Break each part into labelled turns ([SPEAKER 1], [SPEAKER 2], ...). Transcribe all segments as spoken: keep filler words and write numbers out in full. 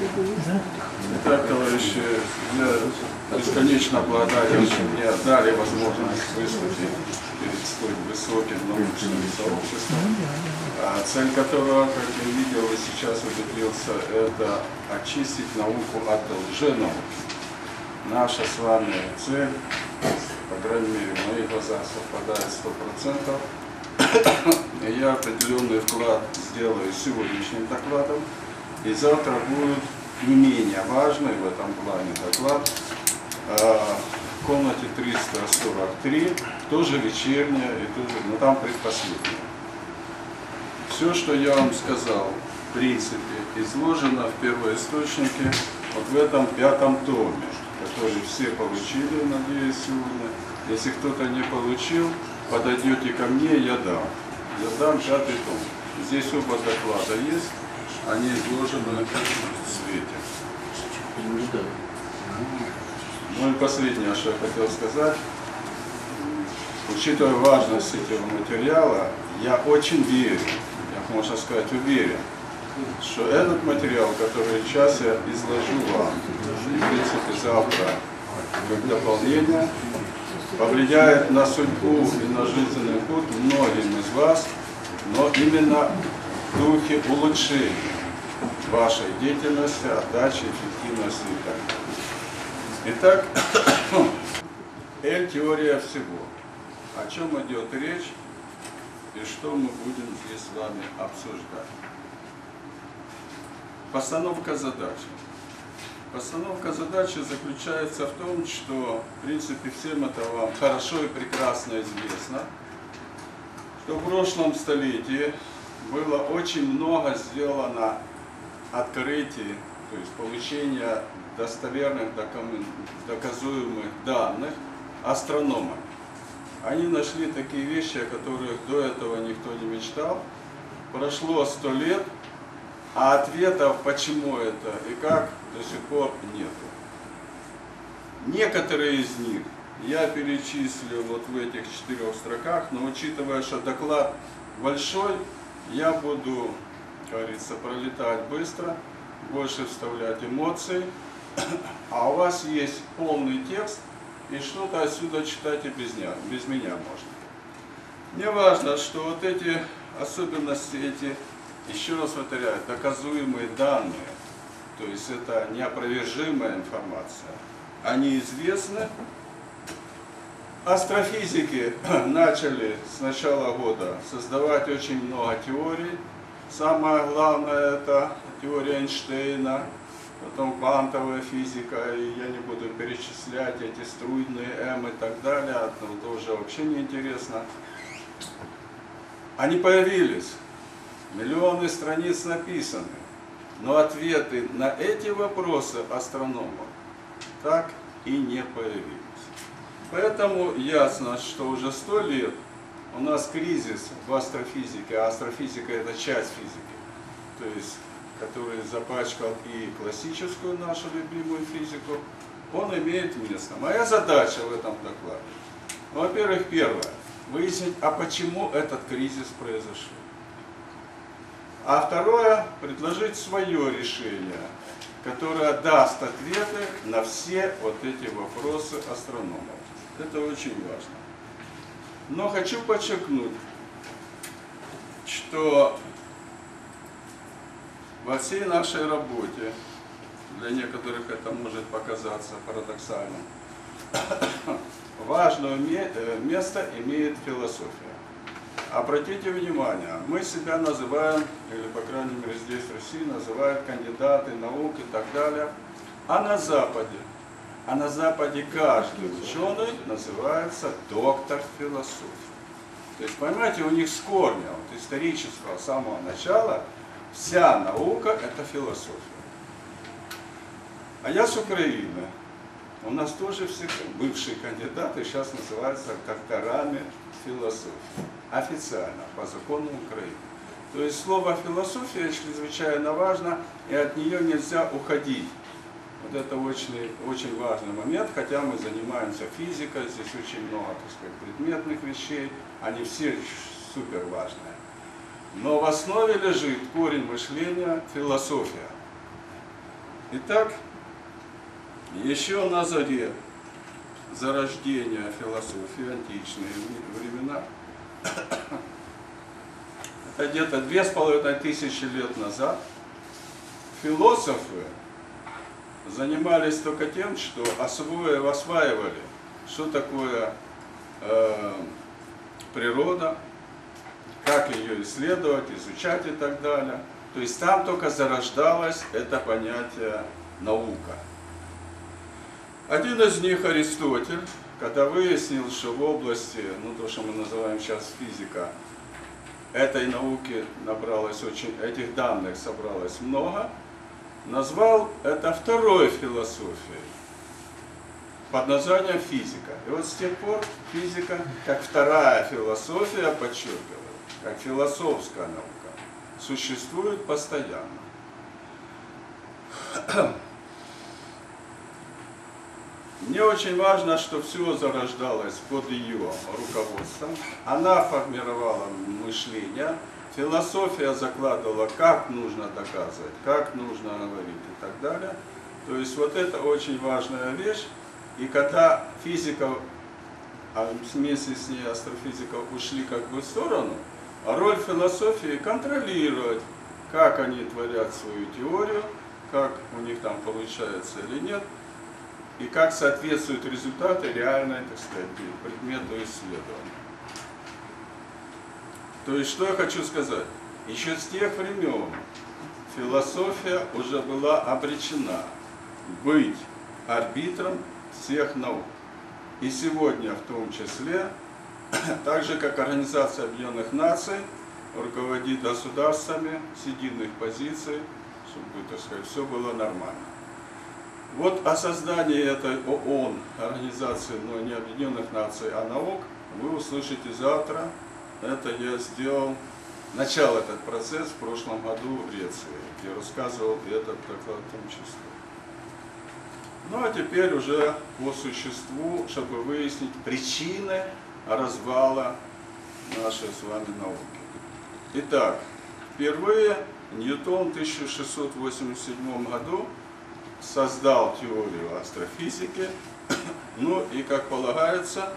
[SPEAKER 1] Итак, товарищи, я бесконечно благодарен, что мне дали возможность выступить перед столь высоким научным сообществом, цель которого, как я видел и сейчас убедился, это очистить науку от лженауки. Наша с вами цель, по крайней мере, в моих глазах совпадает сто процентов. Я определенный вклад сделаю сегодняшним докладом, и завтра будет не менее важный в этом плане доклад в комнате триста сорок три, тоже вечерняя, и тоже, но там предпоследняя. Все, что я вам сказал, в принципе, изложено в первоисточнике, вот в этом пятом томе, который все получили, надеюсь, сегодня. Если кто-то не получил, подойдете ко мне, я дам. Я дам пятый том. Здесь оба доклада есть, они изложены в свете. Ну и последнее, что я хотел сказать. Учитывая важность этого материала, я очень верю, как можно сказать, уверен, что этот материал, который сейчас я изложу вам, и в принципе завтра как дополнение, повлияет на судьбу и на жизненный путь многим из вас, но именно в духе улучшения вашей деятельности, отдачи, эффективности и так далее. Итак, L теория всего. О чем идет речь и что мы будем здесь с вами обсуждать. Постановка задачи. Постановка задачи заключается в том, что, в принципе, всем это вам хорошо и прекрасно известно, что в прошлом столетии было очень много сделано открытий, то есть получения достоверных, доказуемых данных астрономами. Они нашли такие вещи, о которых до этого никто не мечтал. Прошло сто лет, а ответов, почему это и как, до сих пор нету. Некоторые из них я перечислю вот в этих четырех строках, но учитывая, что доклад большой, я буду, как говорится, пролетать быстро, больше вставлять эмоций, а у вас есть полный текст, и что-то отсюда читать и без меня, без меня можно. Мне важно, что вот эти особенности, эти, еще раз повторяю, доказуемые данные, то есть это неопровержимая информация, они известны. Астрофизики начали с начала года создавать очень много теорий. Самое главное это теория Эйнштейна, потом квантовая физика, и я не буду перечислять эти струйные М и так далее, это уже вообще не интересно. Они появились, миллионы страниц написаны, но ответы на эти вопросы астрономов так и не появились. Поэтому ясно, что уже сто лет у нас кризис в астрофизике, а астрофизика это часть физики, то есть который запачкал и классическую нашу любимую физику, он имеет место. Моя задача в этом докладе, во-первых, первое, выяснить, а почему этот кризис произошел. А второе, предложить свое решение, которое даст ответы на все вот эти вопросы астрономов. Это очень важно. Но хочу подчеркнуть, что во всей нашей работе, для некоторых это может показаться парадоксальным, важное место имеет философия. Обратите внимание, мы себя называем, или по крайней мере здесь в России называют кандидаты наук и так далее, а на Западе, а на Западе каждый ученый называется доктор философии. То есть, понимаете, у них с корня, вот исторического самого начала, вся наука это философия. А я с Украины. У нас тоже все бывшие кандидаты сейчас называются докторами философии. Официально, по закону Украины. То есть слово философия чрезвычайно важно, и от нее нельзя уходить. Вот это очень, очень важный момент, хотя мы занимаемся физикой, здесь очень много, так сказать, предметных вещей, они все супер важные. Но в основе лежит корень мышления философия. Итак, еще на заре зарождения философии, античные времена, это где-то две с половиной тысячи лет назад, философы занимались только тем, что освоили, осваивали, что такое э, природа, как ее исследовать, изучать и так далее. То есть там только зарождалось это понятие наука. Один из них, Аристотель, когда выяснил, что в области, ну то, что мы называем сейчас физика, этой науки набралось очень, этих данных собралось много, назвал это второй философией под названием физика. И вот с тех пор физика, как вторая философия, подчеркиваю, как философская наука, существует постоянно. Мне очень важно, что все зарождалось под ее руководством. Она формировала мышление, философия закладывала, как нужно доказывать, как нужно говорить и так далее. То есть вот это очень важная вещь. И когда физика, а вместе с ней астрофизика ушли как бы в сторону, роль философии контролировать, как они творят свою теорию, как у них там получается или нет, и как соответствуют результаты реальной, так сказать, предмету исследования. То есть, что я хочу сказать? Еще с тех времен философия уже была обречена быть арбитром всех наук. И сегодня в том числе, так же как Организация Объединенных Наций руководит государствами с единых позиций, чтобы, так сказать, все было нормально. Вот о создании этой ООН, Организации, но не Объединенных Наций, а наук, вы услышите завтра. Это я сделал, начал этот процесс в прошлом году в Греции, где рассказывал этот доклад в том числе. Ну а теперь уже по существу, чтобы выяснить причины развала нашей с вами науки. Итак, впервые Ньютон в тысяча шестьсот восемьдесят седьмом году создал теорию астрофизики, ну и, как полагается,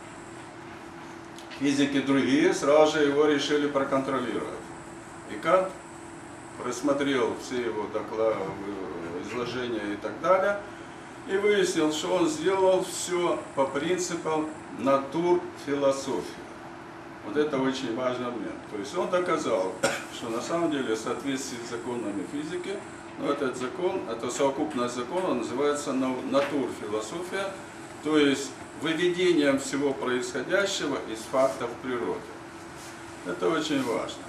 [SPEAKER 1] физики другие сразу же его решили проконтролировать. И Кант просмотрел все его доклады, изложения и так далее, и выяснил, что он сделал все по принципам натурфилософии. Вот это очень важный момент. То есть он доказал, что на самом деле в соответствии с законами физики, но этот закон, это совокупность закона, называется натурфилософия, то есть выведением всего происходящего из фактов природы. Это очень важно.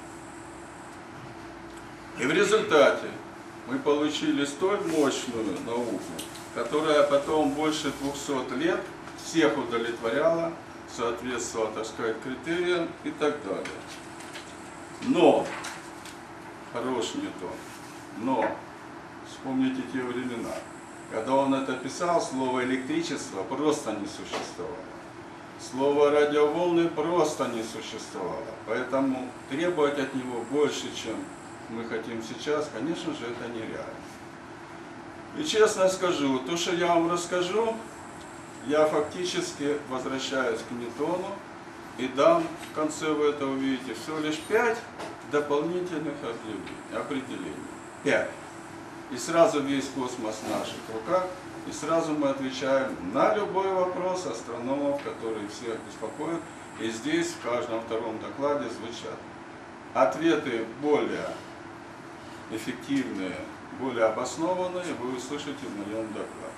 [SPEAKER 1] И в результате мы получили столь мощную науку, которая потом больше двухсот лет всех удовлетворяла, соответствовала, так сказать, критериям и так далее. Но, хорош Ньютон, но, вспомните те времена, когда он это писал, слово электричество просто не существовало. Слово радиоволны просто не существовало. Поэтому требовать от него больше, чем мы хотим сейчас, конечно же, это нереально. И честно скажу, то, что я вам расскажу, я фактически возвращаюсь к Ньютону и дам, в конце вы это увидите, всего лишь пять дополнительных определений. Пять. И сразу весь космос в наших руках, и сразу мы отвечаем на любой вопрос астрономов, которые всех беспокоят. И здесь в каждом втором докладе звучат ответы более эффективные, более обоснованные, вы услышите в моем докладе.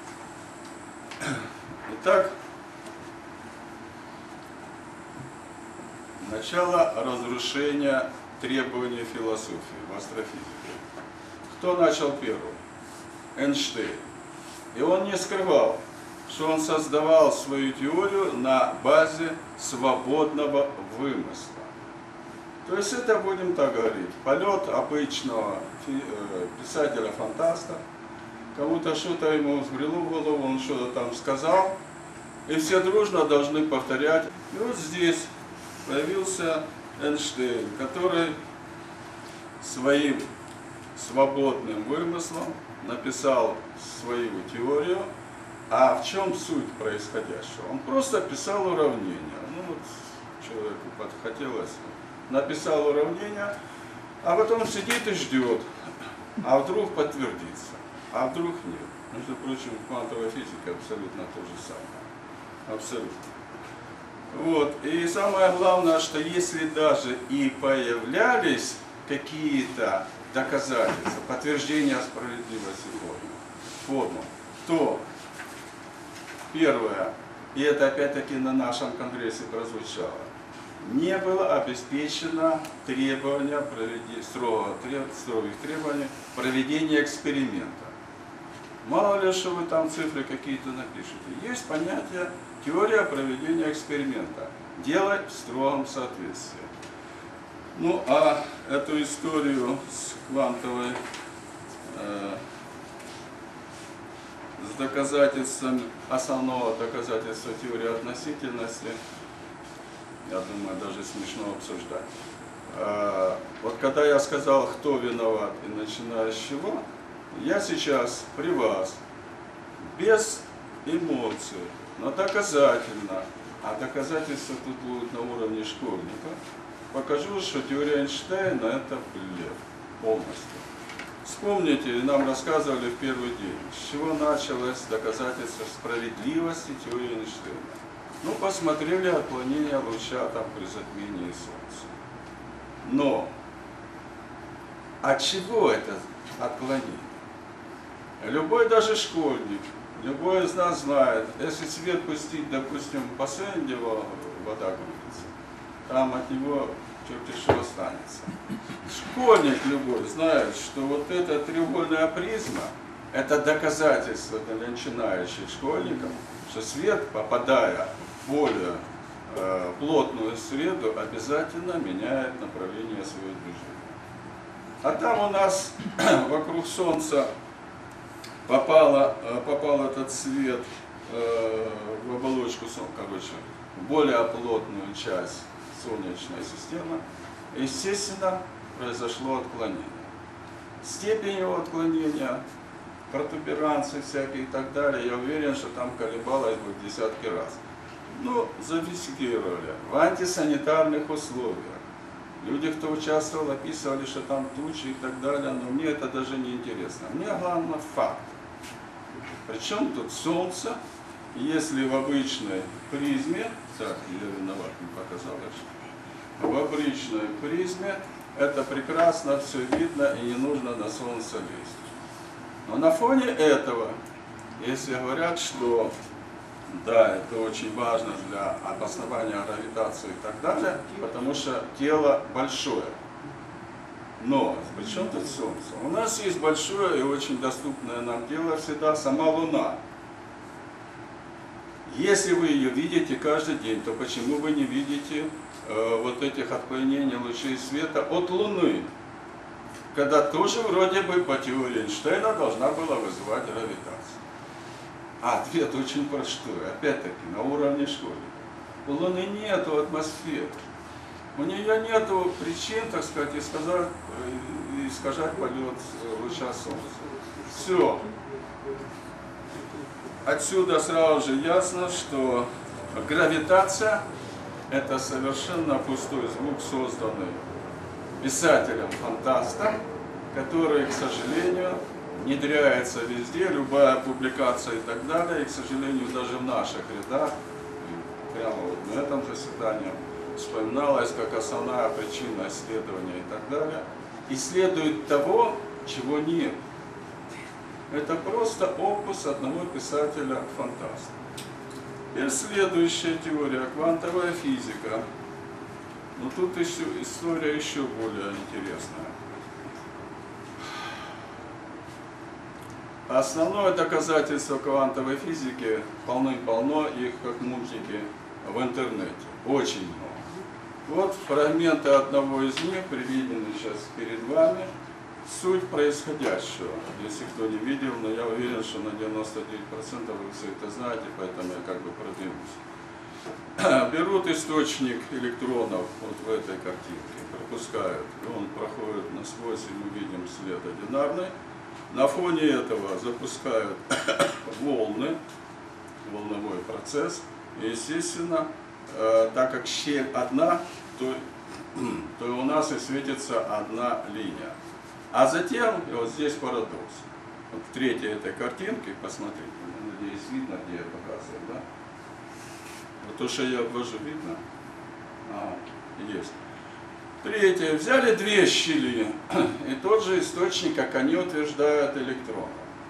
[SPEAKER 1] Итак, начало разрушения требований философии в астрофизике. Кто начал первым? Эйнштейн. И он не скрывал, что он создавал свою теорию на базе свободного вымысла. То есть это, будем так говорить, полет обычного писателя-фантаста. Кому-то что-то ему взбрело в голову, он что-то там сказал, и все дружно должны повторять. И вот здесь появился Эйнштейн, который своим свободным вымыслом, написал свою теорию. А в чем суть происходящего? Он просто писал уравнения. Ну вот человеку подхотелось, написал уравнения, а потом сидит и ждет, а вдруг подтвердится, а вдруг нет. Между прочим, в квантовой физике абсолютно то же самое. Абсолютно. Вот. И самое главное, что если даже и появлялись какие-то доказательства, подтверждения справедливости формы, то первое, и это опять-таки на нашем конгрессе прозвучало, не было обеспечено требования, строго, строгих требований проведения эксперимента. Мало ли, что вы там цифры какие-то напишете. Есть понятие теория проведения эксперимента. Делать в строгом соответствии. Ну, а эту историю с квантовой, э, с доказательством, основного доказательства теории относительности, я думаю, даже смешно обсуждать. Э, вот когда я сказал, кто виноват и начиная с чего, я сейчас при вас, без эмоций, но доказательно, а доказательства тут будут на уровне школьника, покажу, что теория Эйнштейна это блеф полностью. Вспомните, нам рассказывали в первый день, с чего началось доказательство справедливости теории Эйнштейна. Ну, посмотрели отклонение луча там при затмении Солнца. Но от чего это отклонение? Любой даже школьник, любой из нас знает, если свет пустить, допустим, по Сэнди, вода крутится, там от него черти что останется. Школьник любой знает, что вот эта треугольная призма, это доказательство для начинающих школьников, что свет, попадая в более э, плотную среду, обязательно меняет направление своего движения. А там у нас вокруг Солнца попало, попал этот свет э, в оболочку Солнца, короче, в более плотную часть Солнечной системы. Естественно, произошло отклонение. Степень его отклонения, протуберанцы всякие и так далее, я уверен, что там колебалось бы в десятки раз. Но зафиксировали в антисанитарных условиях. Люди, кто участвовал, описывали, что там тучи и так далее, но мне это даже не интересно. Мне главное факт. Причем тут Солнце, если в обычной призме, так, я виноват, не показал, в обычной призме это прекрасно все видно и не нужно на Солнце лезть. Но на фоне этого, если говорят, что да, это очень важно для обоснования гравитации и так далее, потому что тело большое. Но при чем тут Солнце? У нас есть большое и очень доступное нам тело всегда сама Луна. Если вы ее видите каждый день, то почему вы не видите э, вот этих отклонений лучей света от Луны? Когда тоже вроде бы по теории Эйнштейна должна была вызывать гравитацию. А ответ очень простой, опять-таки на уровне школы. У Луны нету атмосферы. У нее нет причин, так сказать, искажать, искажать полет луча Солнца. Все. Отсюда сразу же ясно, что гравитация – это совершенно пустой звук, созданный писателем-фантастом, который, к сожалению, внедряется везде, любая публикация и так далее, и, к сожалению, даже в наших рядах, прямо вот на этом заседании, вспоминалось как основная причина исследования и так далее, исследует того, чего нет. Это просто опус одного писателя-фантаста. И следующая теория, квантовая физика. Но тут еще, история еще более интересная. Основное доказательство квантовой физики полны-полно, их как мультики в интернете. Очень много. Вот фрагменты одного из них приведены сейчас перед вами. Суть происходящего, если кто не видел, но я уверен, что на девяносто девять процентов вы все это знаете, поэтому я как бы продвинусь. берут источник электронов вот в этой картинке, пропускают, и он проходит насквозь, и мы видим след одинарный. На фоне этого запускают волны, волновой процесс, и, естественно, э, так как щель одна, то, то у нас и светится одна линия. А затем, и вот здесь парадокс. Вот в третьей этой картинке, посмотрите, надеюсь, видно, где я показываю, да? Вот то, что я обвожу, видно? А, есть. Третье. Взяли две щели, и тот же источник, как они утверждают, электронов.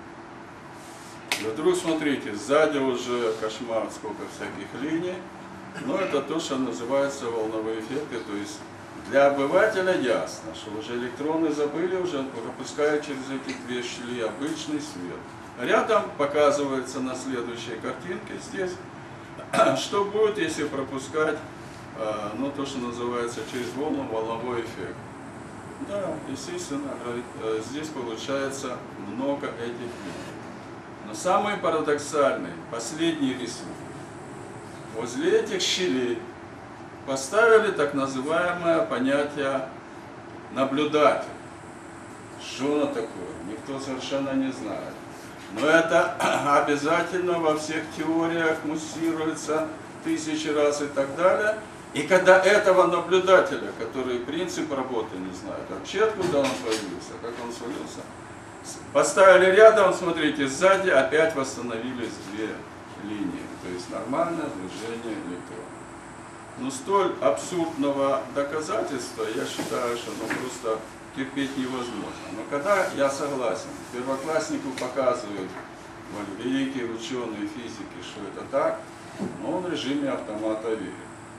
[SPEAKER 1] И вдруг, смотрите, сзади уже кошмар, сколько всяких линий. Но это то, что называется волновые эффекты. То есть для обывателя ясно, что уже электроны забыли, уже пропускают через эти две щели обычный свет. Рядом показывается на следующей картинке здесь, что будет, если пропускать, ну, то, что называется через волну волновой эффект. Да, естественно, здесь получается много этих линий. Но самый парадоксальный, последний рисунок. Возле этих щелей поставили так называемое понятие наблюдатель. Что оно такое? Никто совершенно не знает. Но это обязательно во всех теориях муссируется тысячи раз и так далее. И когда этого наблюдателя, который принцип работы не знает, вообще откуда он появился, как он свалился, поставили рядом, смотрите, сзади опять восстановились две линии. То есть нормальное движение электрона. Но столь абсурдного доказательства, я считаю, что оно просто терпеть невозможно. Но когда я согласен, первокласснику показывают великие ученые физики, что это так, но он в режиме автомата верит.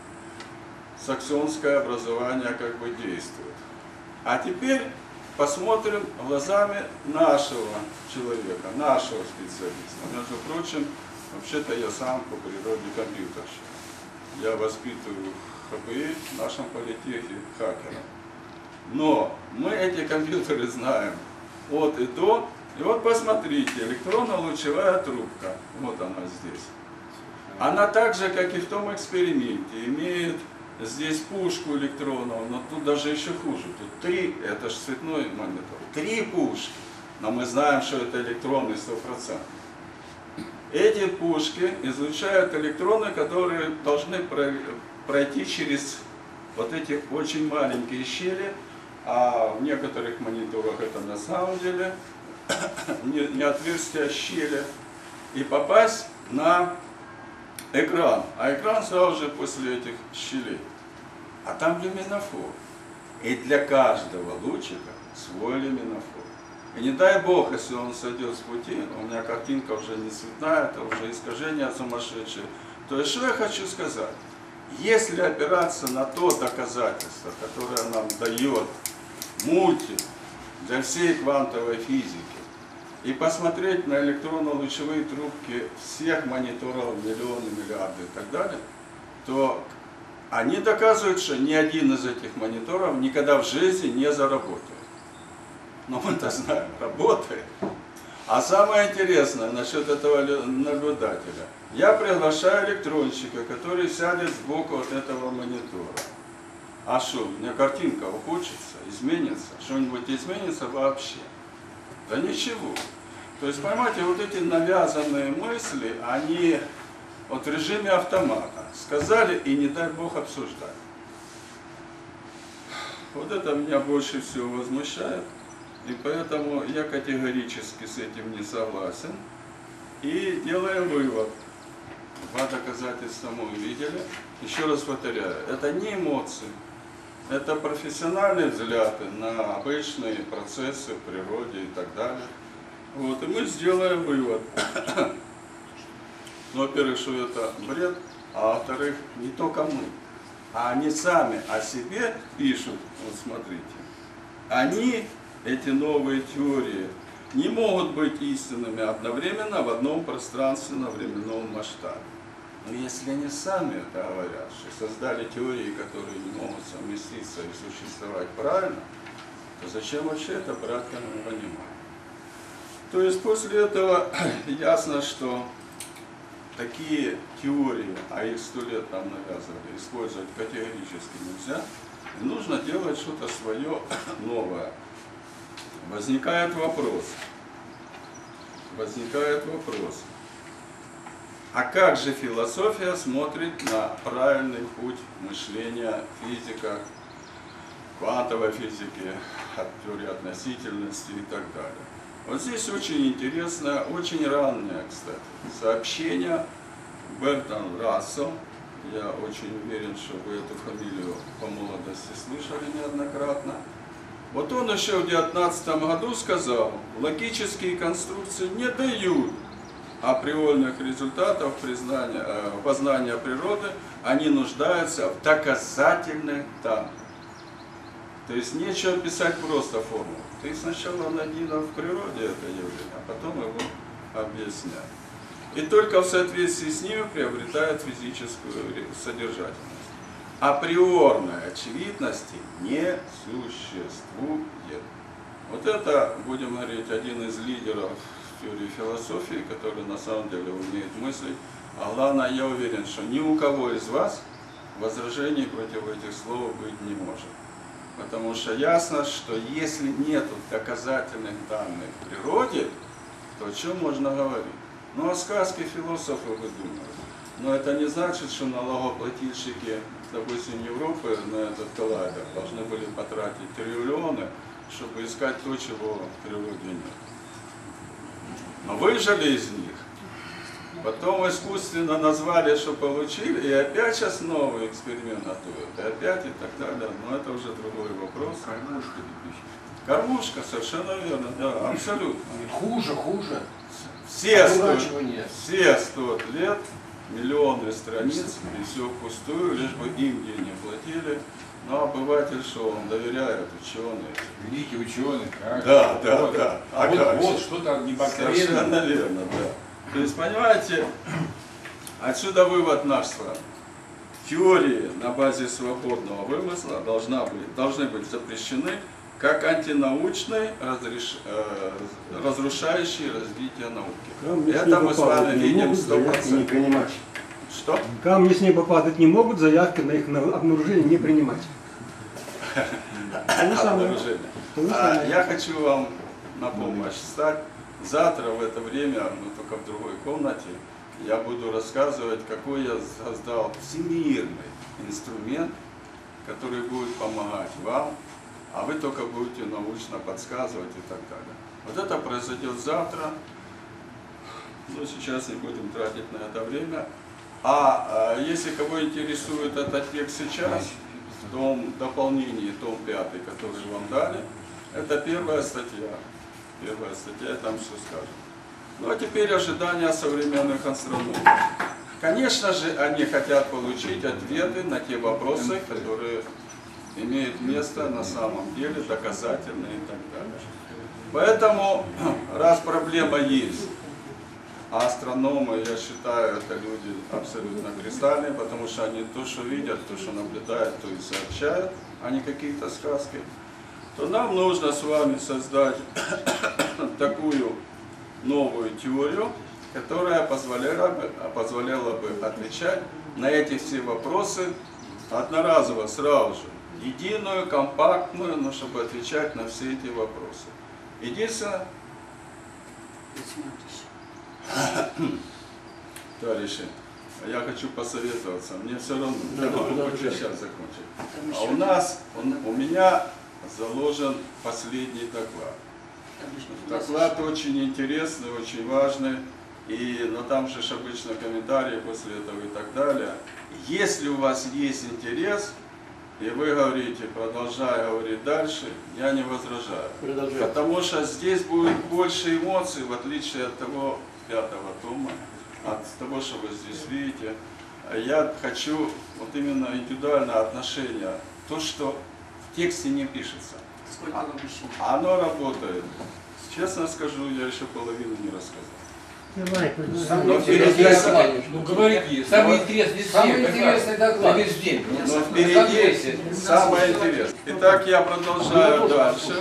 [SPEAKER 1] Саксонское образование как бы действует. А теперь посмотрим глазами нашего человека, нашего специалиста. Между прочим, вообще-то я сам по природе компьютерщик. Я воспитываю в ха пэ и, в нашем политехе, хакера. Но мы эти компьютеры знаем от и до. И вот посмотрите, электронно-лучевая трубка, вот она здесь. Она так же, как и в том эксперименте, имеет здесь пушку электронов, но тут даже еще хуже. Тут три, это же цветной монитор, три пушки. Но мы знаем, что это электроны сто процентов. Эти пушки излучают электроны, которые должны пройти через вот эти очень маленькие щели, а в некоторых мониторах это на самом деле не отверстие, а щели, и попасть на экран. А экран сразу же после этих щелей. А там люминофор. И для каждого лучика свой люминофор. И не дай бог, если он сойдет с пути, у меня картинка уже не цветная, это уже искажение сумасшедшее. То есть, что я хочу сказать? Если опираться на то доказательство, которое нам дает мультик для всей квантовой физики, и посмотреть на электронно-лучевые трубки всех мониторов, миллионы, миллиарды и так далее, то они доказывают, что ни один из этих мониторов никогда в жизни не заработает. Но мы-то знаем, работает. А самое интересное насчет этого наблюдателя. Я приглашаю электронщика, который сядет сбоку от этого монитора. А что, у меня картинка ухудшится, изменится? Что-нибудь изменится вообще? Да ничего. То есть, понимаете, вот эти навязанные мысли, они вот в режиме автомата. Сказали и не дай бог обсуждать. Вот это меня больше всего возмущает. И поэтому я категорически с этим не согласен. И делаем вывод. Два доказательства мы увидели. Еще раз повторяю, это не эмоции. Это профессиональные взгляды на обычные процессы в природе и так далее. Вот, и мы сделаем вывод. Ну, во-первых, что это бред, а во-вторых, не только мы, а они сами о себе пишут, вот смотрите, они, эти новые теории, не могут быть истинными одновременно в одном пространственно-временном масштабе. Но если они сами это говорят, что создали теории, которые не могут совместиться и существовать правильно, то зачем вообще это брать как понимать? То есть после этого ясно, что такие теории, а их сто лет нам навязывали, использовать категорически нельзя. И нужно делать что-то свое новое. Возникает вопрос. Возникает вопрос. А как же философия смотрит на правильный путь мышления физика, квантовой физики, теории относительности и так далее? Вот здесь очень интересное, очень раннее, кстати, сообщение Бертранд Рассел. Я очень уверен, что вы эту фамилию по молодости слышали неоднократно. Вот он еще в девятнадцатом году сказал, логические конструкции не дают априорных результатов признания, познания природы, они нуждаются в доказательных данных. То есть нечего писать просто формулу. Ты сначала найди в природе это явление, а потом его объясняй. И только в соответствии с ними приобретает физическую содержательность. Априорной очевидности не существует. Вот это, будем говорить, один из лидеров теории философии, который на самом деле умеет мыслить. А главное, я уверен, что ни у кого из вас возражений против этих слов быть не может. Потому что ясно, что если нет доказательных данных в природе, то о чем можно говорить? Ну, о сказке философы выдумывают. Но это не значит, что налогоплательщики, допустим, Европы на этот коллайдер должны были потратить триллионы, чтобы искать то, чего в природе нет. Но выжили из них. Потом искусственно назвали, что получили, и опять сейчас новый эксперимент готовят, и опять и так далее. Но это уже другой вопрос.
[SPEAKER 2] Кормушка.
[SPEAKER 1] Кормушка, совершенно верно, да, абсолютно.
[SPEAKER 2] Хуже, хуже.
[SPEAKER 1] Все сто, все сто лет, миллионы страниц, и все впустую, лишь бы им деньги платили. Но обыватель, что он доверяет, ученые.
[SPEAKER 2] Великий ученый, как?
[SPEAKER 1] Да, да,
[SPEAKER 2] вот,
[SPEAKER 1] да.
[SPEAKER 2] А, а вот, вот что-то необыкновенное.
[SPEAKER 1] Совершенно верно, да. То есть, понимаете, отсюда вывод наш с вами. Теории на базе свободного вымысла должна быть, должны быть запрещены как антинаучные, разреш, э, разрушающие развитие науки. Это мы с вами видим сто процентов. Что?
[SPEAKER 3] Камни с неба падать не могут, заявки на их обнаружение не принимать.
[SPEAKER 1] Обнаружение. А я хочу вам на помощь стать. Завтра в это время, но только в другой комнате, я буду рассказывать, какой я создал всемирный инструмент, который будет помогать вам, а вы только будете научно подсказывать и так далее. Вот это произойдет завтра, но сейчас не будем тратить на это время. А, а если кого интересует этот текст сейчас, в том дополнении, том пятый, который вам дали, это первая статья. Первая статья, там все скажем. Ну а теперь ожидания современных астрономов. Конечно же, они хотят получить ответы на те вопросы, которые имеют место на самом деле, доказательные и так далее. Поэтому, раз проблема есть, а астрономы, я считаю, это люди абсолютно кристальные, потому что они то, что видят, то, что наблюдают, то и сообщают, а не какие-то сказки, то нам нужно с вами создать такую новую теорию, которая позволяла бы, позволяла бы отвечать на эти все вопросы одноразово, сразу же, единую, компактную, но чтобы отвечать на все эти вопросы. Единственное, товарищи, я хочу посоветоваться, мне все равно, я могу хоть сейчас закончить. А у нас, он, у меня заложен последний доклад. Доклад очень интересный, очень важный, и, но там же обычно комментарии после этого и так далее. Если у вас есть интерес, и вы говорите, продолжай говорить дальше, я не возражаю. Продолжай. Потому что здесь будет больше эмоций, в отличие от того пятого тома, от того, что вы здесь видите. Я хочу вот именно индивидуальное отношение, то, что в тексте не пишется.
[SPEAKER 4] Сколько вам еще?
[SPEAKER 1] Оно работает. Честно скажу, я еще половину не рассказал.
[SPEAKER 2] Но впереди, ну говорите, самый интересный
[SPEAKER 4] Самый интересный доклад.
[SPEAKER 2] Весь день.
[SPEAKER 1] Но впереди самое интересное. Итак, я продолжаю дальше.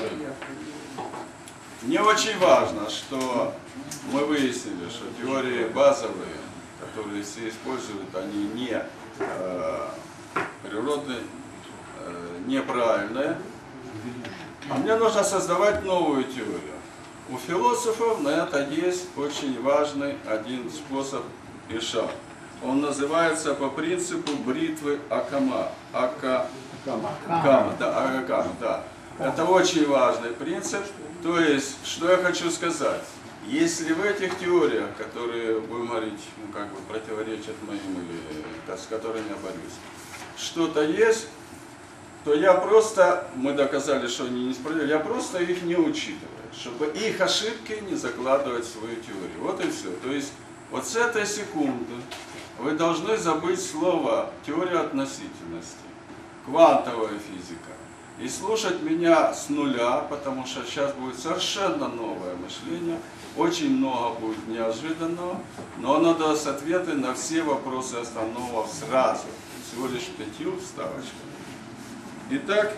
[SPEAKER 1] Мне очень важно, что мы выяснили, что теории базовые которые все используют, они не э, природные, э, неправильные. А мне нужно создавать новую теорию. У философов на это есть очень важный один способ и шаг. Он называется по принципу бритвы Акама. Ака... Кама, да, Акама, да. Это очень важный принцип. То есть, что я хочу сказать? Если в этих теориях, которые, будем говорить, ну, как бы противоречат моим или с которыми я борюсь, что-то есть, то я просто, мы доказали, что они несправедливы, я просто их не учитываю, чтобы их ошибки не закладывать в свою теорию. Вот и все. То есть, вот с этой секунды вы должны забыть слово «теория относительности», «квантовая физика», и слушать меня с нуля, потому что сейчас будет совершенно новое мышление, очень много будет неожиданного, но оно даст ответы на все вопросы основного сразу, всего лишь пятью вставочками. Итак,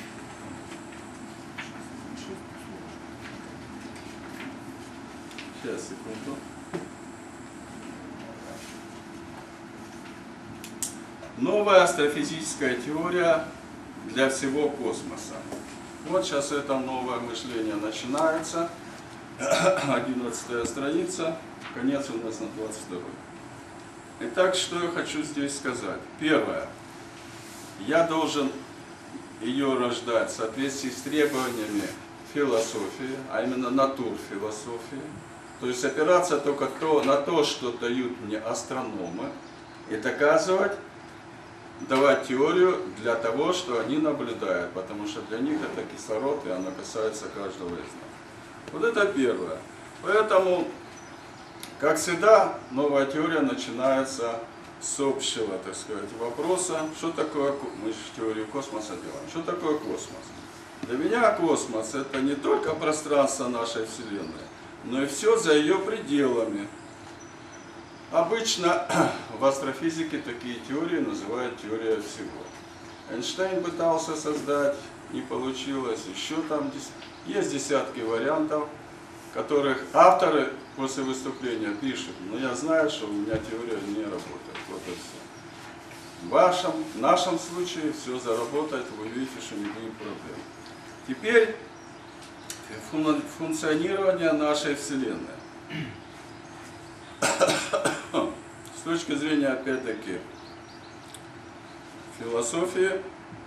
[SPEAKER 1] сейчас, секунду. Новая астрофизическая теория для всего космоса. Вот сейчас это новое мышление начинается. одиннадцатая страница, конец у нас на двадцать второй. Итак, что я хочу здесь сказать. Первое. Я должен ее рождать в соответствии с требованиями философии, а именно натурфилософии. То есть опираться только то, на то, что дают мне астрономы, и доказывать, давать теорию для того, что они наблюдают, потому что для них это кислород, и оно касается каждого из нас. Вот это первое. Поэтому, как всегда, новая теория начинается с общего, так сказать, вопроса, что такое, мы же теорию космоса делаем, что такое космос. Для меня космос — это не только пространство нашей Вселенной, но и все за ее пределами. Обычно в астрофизике такие теории называют теорией всего. Эйнштейн пытался создать, не получилось, еще там есть десятки вариантов, которых авторы после выступления пишут, но я знаю, что у меня теория не работает. Вот и все. В вашем, в нашем случае все заработает, вы увидите, что не будет проблем. Теперь функционирование нашей Вселенной. С точки зрения, опять-таки, философии,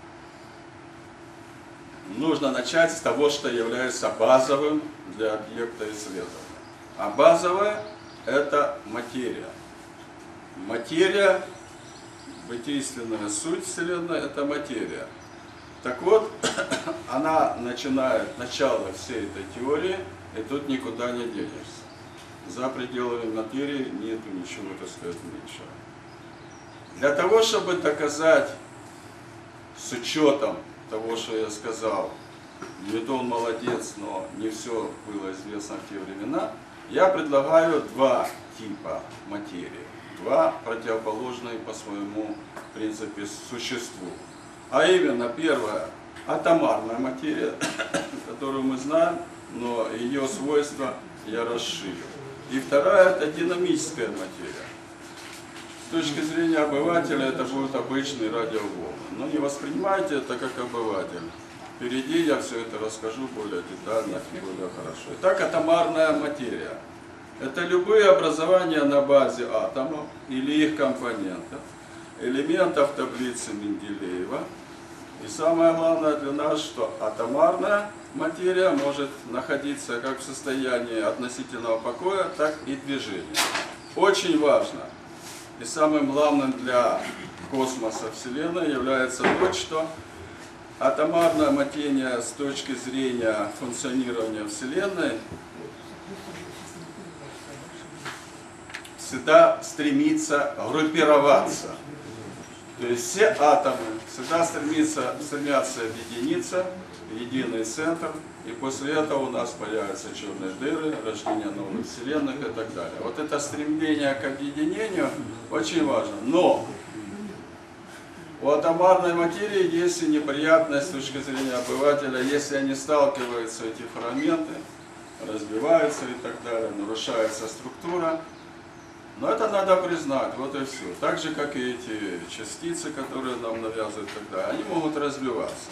[SPEAKER 1] нужно начать с того, что является базовым для объекта исследования. А базовое – это материя. Материя, бытийственная суть Вселенной – это материя. Так вот, она начинает начало всей этой теории, и тут никуда не денешься. За пределами материи нету ничего, так сказать, меньшего. Для того, чтобы доказать с учетом того, что я сказал, Ньютон молодец, но не все было известно в те времена, я предлагаю два типа материи, два противоположные по своему принципу существу. А именно, первое – атомарная материя, которую мы знаем, но ее свойства я расширю. И вторая – это динамическая материя. С точки зрения обывателя это будет обычный радиоволны. Но не воспринимайте это как обыватель. Впереди я все это расскажу более детально и более хорошо. Итак, атомарная материя. Это любые образования на базе атомов или их компонентов, элементов таблицы Менделеева. И самое главное для нас, что атомарная материя может находиться как в состоянии относительного покоя, так и движения. Очень важно. И самым главным для космоса Вселенной является то, что атомарная материя с точки зрения функционирования Вселенной всегда стремится группироваться. То есть все атомы всегда стремятся, стремятся объединиться в единый центр, и после этого у нас появятся черные дыры, рождение новых вселенных и так далее. Вот это стремление к объединению очень важно. Но у атомарной материи есть и неприятность с точки зрения обывателя, если они сталкиваются, эти фрагменты, разбиваются и так далее, нарушается структура. Но это надо признать, вот и все. Так же, как и эти частицы, которые нам навязывают тогда, они могут развиваться.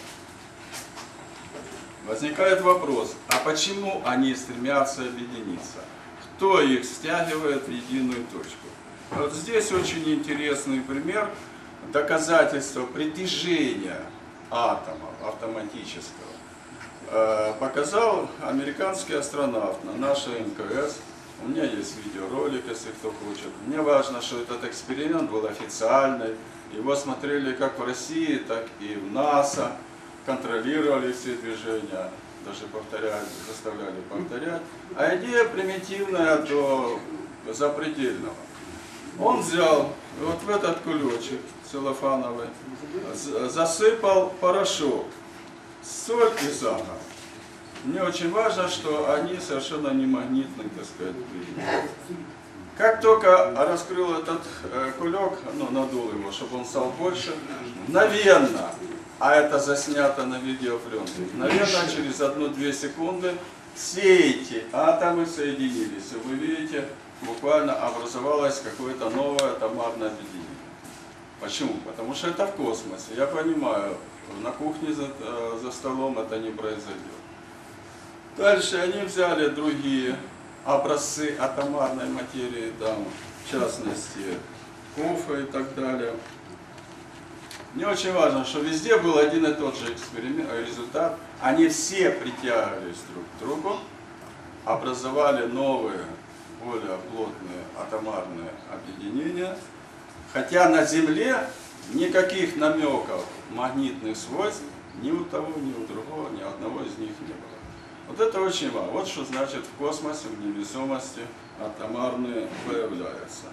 [SPEAKER 1] Возникает вопрос, а почему они стремятся объединиться? Кто их стягивает в единую точку? Вот здесь очень интересный пример доказательства притяжения атома автоматического. Показал американский астронавт на нашей эм ка эс. У меня есть видеоролик, если кто хочет. Мне важно, что этот эксперимент был официальный. Его смотрели как в России, так и в НАСА. Контролировали все движения, даже повторяли, заставляли повторять. А идея примитивная до запредельного. Он взял вот в этот кулечек целлофановый, засыпал порошок, соль и сахар. Мне очень важно, что они совершенно не магнитны, так сказать. Как только раскрыл этот э, кулек, ну, надул его, чтобы он стал больше, мгновенно, а это заснято на видеопленке, мгновенно, через одну-две секунды, все эти атомы соединились. И вы видите, буквально образовалось какое-то новое атомарное объединение. Почему? Потому что это в космосе. Я понимаю, на кухне за, за столом это не произойдет. Дальше они взяли другие образцы атомарной материи, там, в частности, кофе и так далее. Мне очень важно, что везде был один и тот же эксперимент, результат. Они все притягивались друг к другу, образовали новые, более плотные атомарные объединения. Хотя на Земле никаких намеков магнитных свойств ни у того, ни у другого, ни одного из них не было. Вот это очень важно. Вот что значит в космосе, в невесомости атомарные появляются.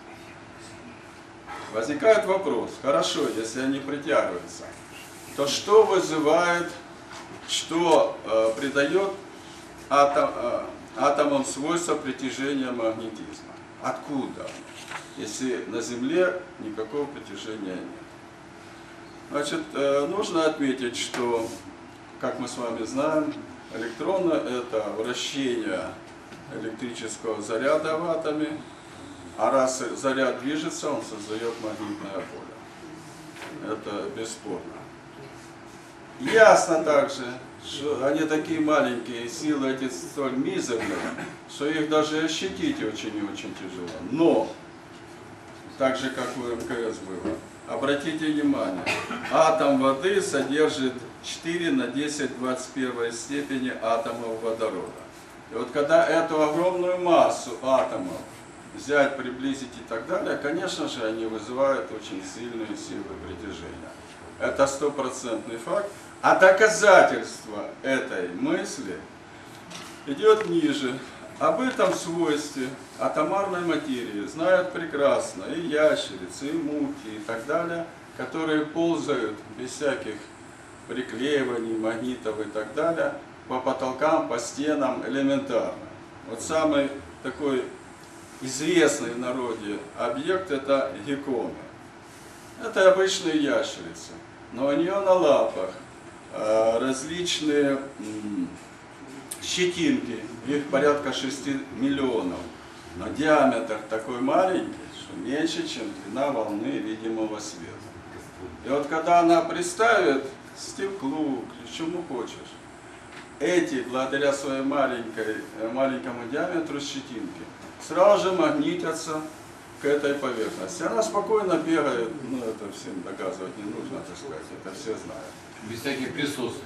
[SPEAKER 1] Возникает вопрос, хорошо, если они притягиваются, то что вызывает, что э, придает атом, э, атомам свойства притяжения магнетизма? Откуда? Если на Земле никакого притяжения нет. Значит, э, нужно отметить, что, как мы с вами знаем, электроны – это вращение электрического заряда в атоме, а раз заряд движется, он создает магнитное поле. Это бесспорно. Ясно также, что они такие маленькие, силы эти столь мизерные, что их даже ощутить очень и очень тяжело. Но, так же как у эм ка эс было, обратите внимание, атом воды содержит четыре на десять в двадцать первой степени атомов водорода. И вот когда эту огромную массу атомов взять, приблизить и так далее, конечно же, они вызывают очень сильные силы притяжения. Это стопроцентный факт. А доказательство этой мысли идет ниже. Об этом свойстве атомарной материи знают прекрасно и ящерицы, и мухи, и так далее, которые ползают без всяких приклеиваний, магнитов и так далее, по потолкам, по стенам элементарно. Вот самый такой известный в народе объект — это гекконы. Это обычные ящерицы, но у нее на лапах э, различные м, щетинки, их порядка шести миллионов, но диаметр такой маленький, что меньше, чем длина волны видимого света. И вот когда она приставит к стеклу, к чему хочешь, эти, благодаря своей маленькой, маленькому диаметру щетинки, сразу же магнитятся к этой поверхности. Она спокойно бегает, ну это всем доказывать не нужно, так сказать, это все знают.
[SPEAKER 2] Без всяких присутствий.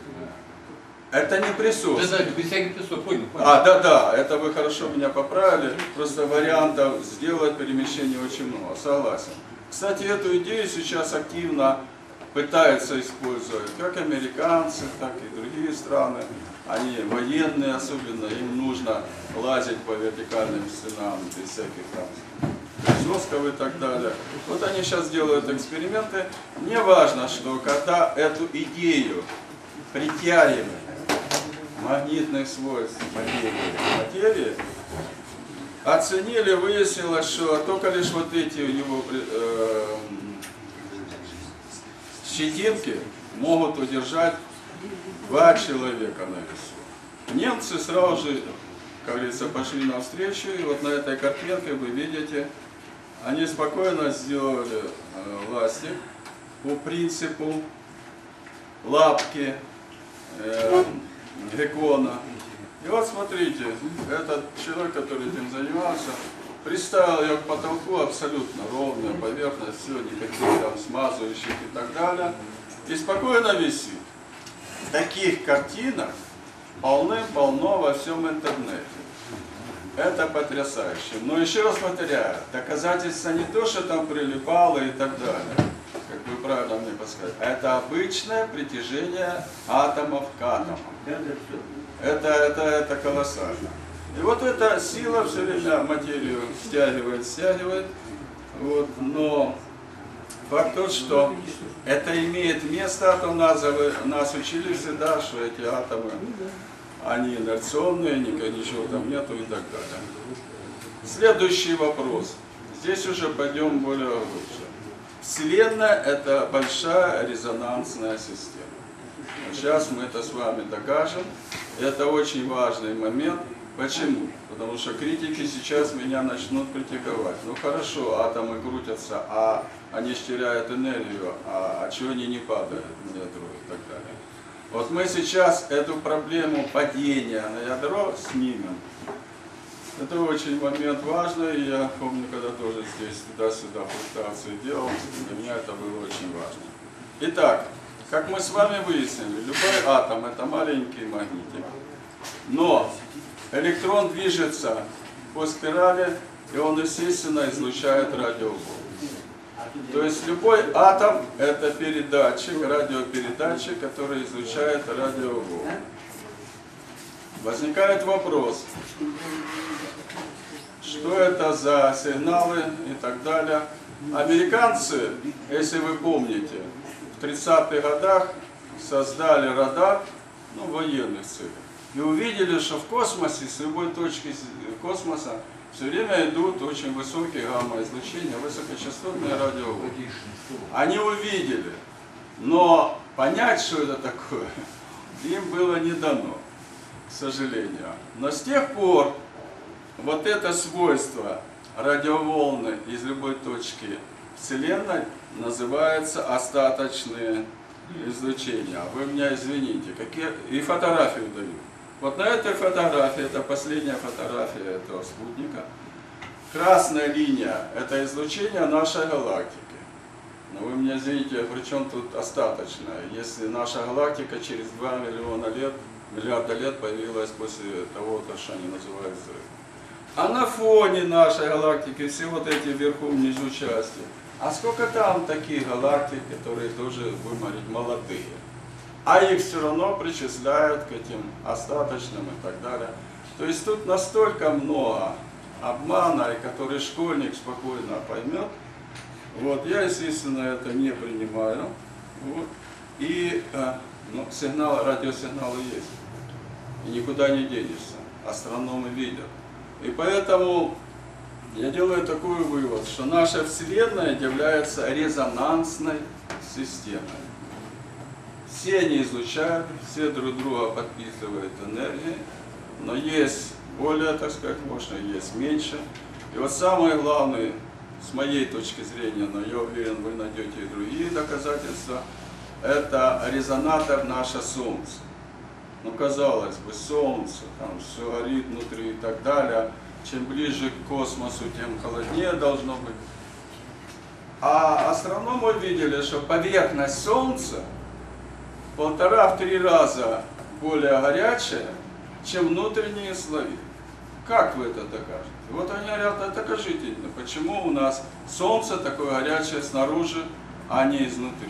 [SPEAKER 1] Это не присутствие.
[SPEAKER 2] Да, да, без всяких присутствий, понял, понял.
[SPEAKER 1] А, да, да, это вы хорошо меня поправили, просто вариантов сделать перемещение очень много, согласен. Кстати, эту идею сейчас активно пытаются использовать как американцы, так и другие страны. Они военные особенно, им нужно лазить по вертикальным стенам без всяких там присосков и так далее. Вот они сейчас делают эксперименты. Мне важно, что когда эту идею притягивания магнитных свойств материи, материи оценили, выяснилось, что только лишь вот эти его э, щетинки могут удержать два человека на весу. Немцы сразу же, как говорится, пошли навстречу, и вот на этой картинке вы видите они спокойно сделали э, ластик по принципу лапки э, геккона. И вот смотрите, этот человек, который этим занимался, приставил ее к потолку, абсолютно ровная поверхность, все, никаких там смазывающих и так далее. И спокойно висит. Таких картинок полным-полно во всем интернете. Это потрясающе. Но еще раз повторяю, доказательства не то, что там прилипало и так далее, как вы правильно мне подсказали. Это обычное притяжение атомов к атомам. Это, это, это колоссально. И вот эта сила все время материю стягивает, стягивает. Вот, но факт тот, что это имеет место, а то нас, нас учили всегда, что эти атомы, они инерционные, ничего там нету и так далее. Следующий вопрос. Здесь уже пойдем более глубже. Вселенная – это большая резонансная система. Сейчас мы это с вами докажем. Это очень важный момент. Почему? Потому что критики сейчас меня начнут критиковать. Ну хорошо, атомы крутятся, а они теряют энергию, а, а чего они не падают на ядро и так далее. Вот мы сейчас эту проблему падения на ядро снимем. Это очень момент важный. Я помню, когда тоже здесь туда-сюда фрустации делал, для меня это было очень важно. Итак, как мы с вами выяснили, любой атом это маленький магнитик. Но электрон движется по спирали, и он, естественно, излучает радиоволны. То есть любой атом – это передатчик, радиопередатчик, который излучает радиоволны. Возникает вопрос, что это за сигналы и так далее. Американцы, если вы помните, в тридцатых годах создали радар, ну, военных целей. И увидели, что в космосе, с любой точки космоса, все время идут очень высокие гамма-излучения, высокочастотные радиоволны. Они увидели, но понять, что это такое, им было не дано, к сожалению. Но с тех пор вот это свойство радиоволны из любой точки Вселенной называется остаточные излучения. Вы меня извините, какие... и фотографию даю. Вот на этой фотографии, это последняя фотография этого спутника, красная линия – это излучение нашей галактики. Но вы меня извините, при чем тут остаточное, если наша галактика через два миллиона лет, миллиарда лет появилась после того, что они называют взрывом. А на фоне нашей галактики все вот эти вверху, внизу части. А сколько там таких галактик, которые тоже, будем говорить, молодые? А их все равно причисляют к этим остаточным и так далее. То есть тут настолько много обмана, и который школьник спокойно поймет. Вот, я, естественно, это не принимаю. Вот. И ну, сигнал, радиосигналы есть. И никуда не денешься. Астрономы видят. И поэтому я делаю такой вывод, что наша Вселенная является резонансной системой. Все они излучают, все друг друга подпитывают энергией, но есть более, так сказать, мощные, есть меньше. И вот самое главное, с моей точки зрения, но я уверен, вы найдете и другие доказательства, это резонатор наше Солнце. Ну, казалось бы, Солнце, там все горит внутри и так далее. Чем ближе к космосу, тем холоднее должно быть. А астрономы видели, что поверхность Солнца в полтора-три раза более горячая, чем внутренние слои. Как вы это докажете? Вот они говорят, а докажите, почему у нас Солнце такое горячее снаружи, а не изнутри.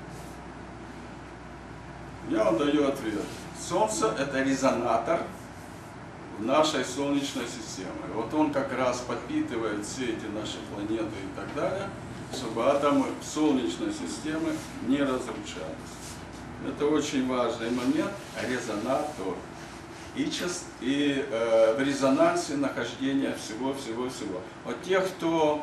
[SPEAKER 1] Я вам даю ответ. Солнце – это резонатор в нашей Солнечной системе. Вот он как раз подпитывает все эти наши планеты и так далее, чтобы атомы Солнечной системы не разрушались. Это очень важный момент, резонатор. И, част, и э, в резонансе нахождения всего-всего-всего. Вот тех, кто...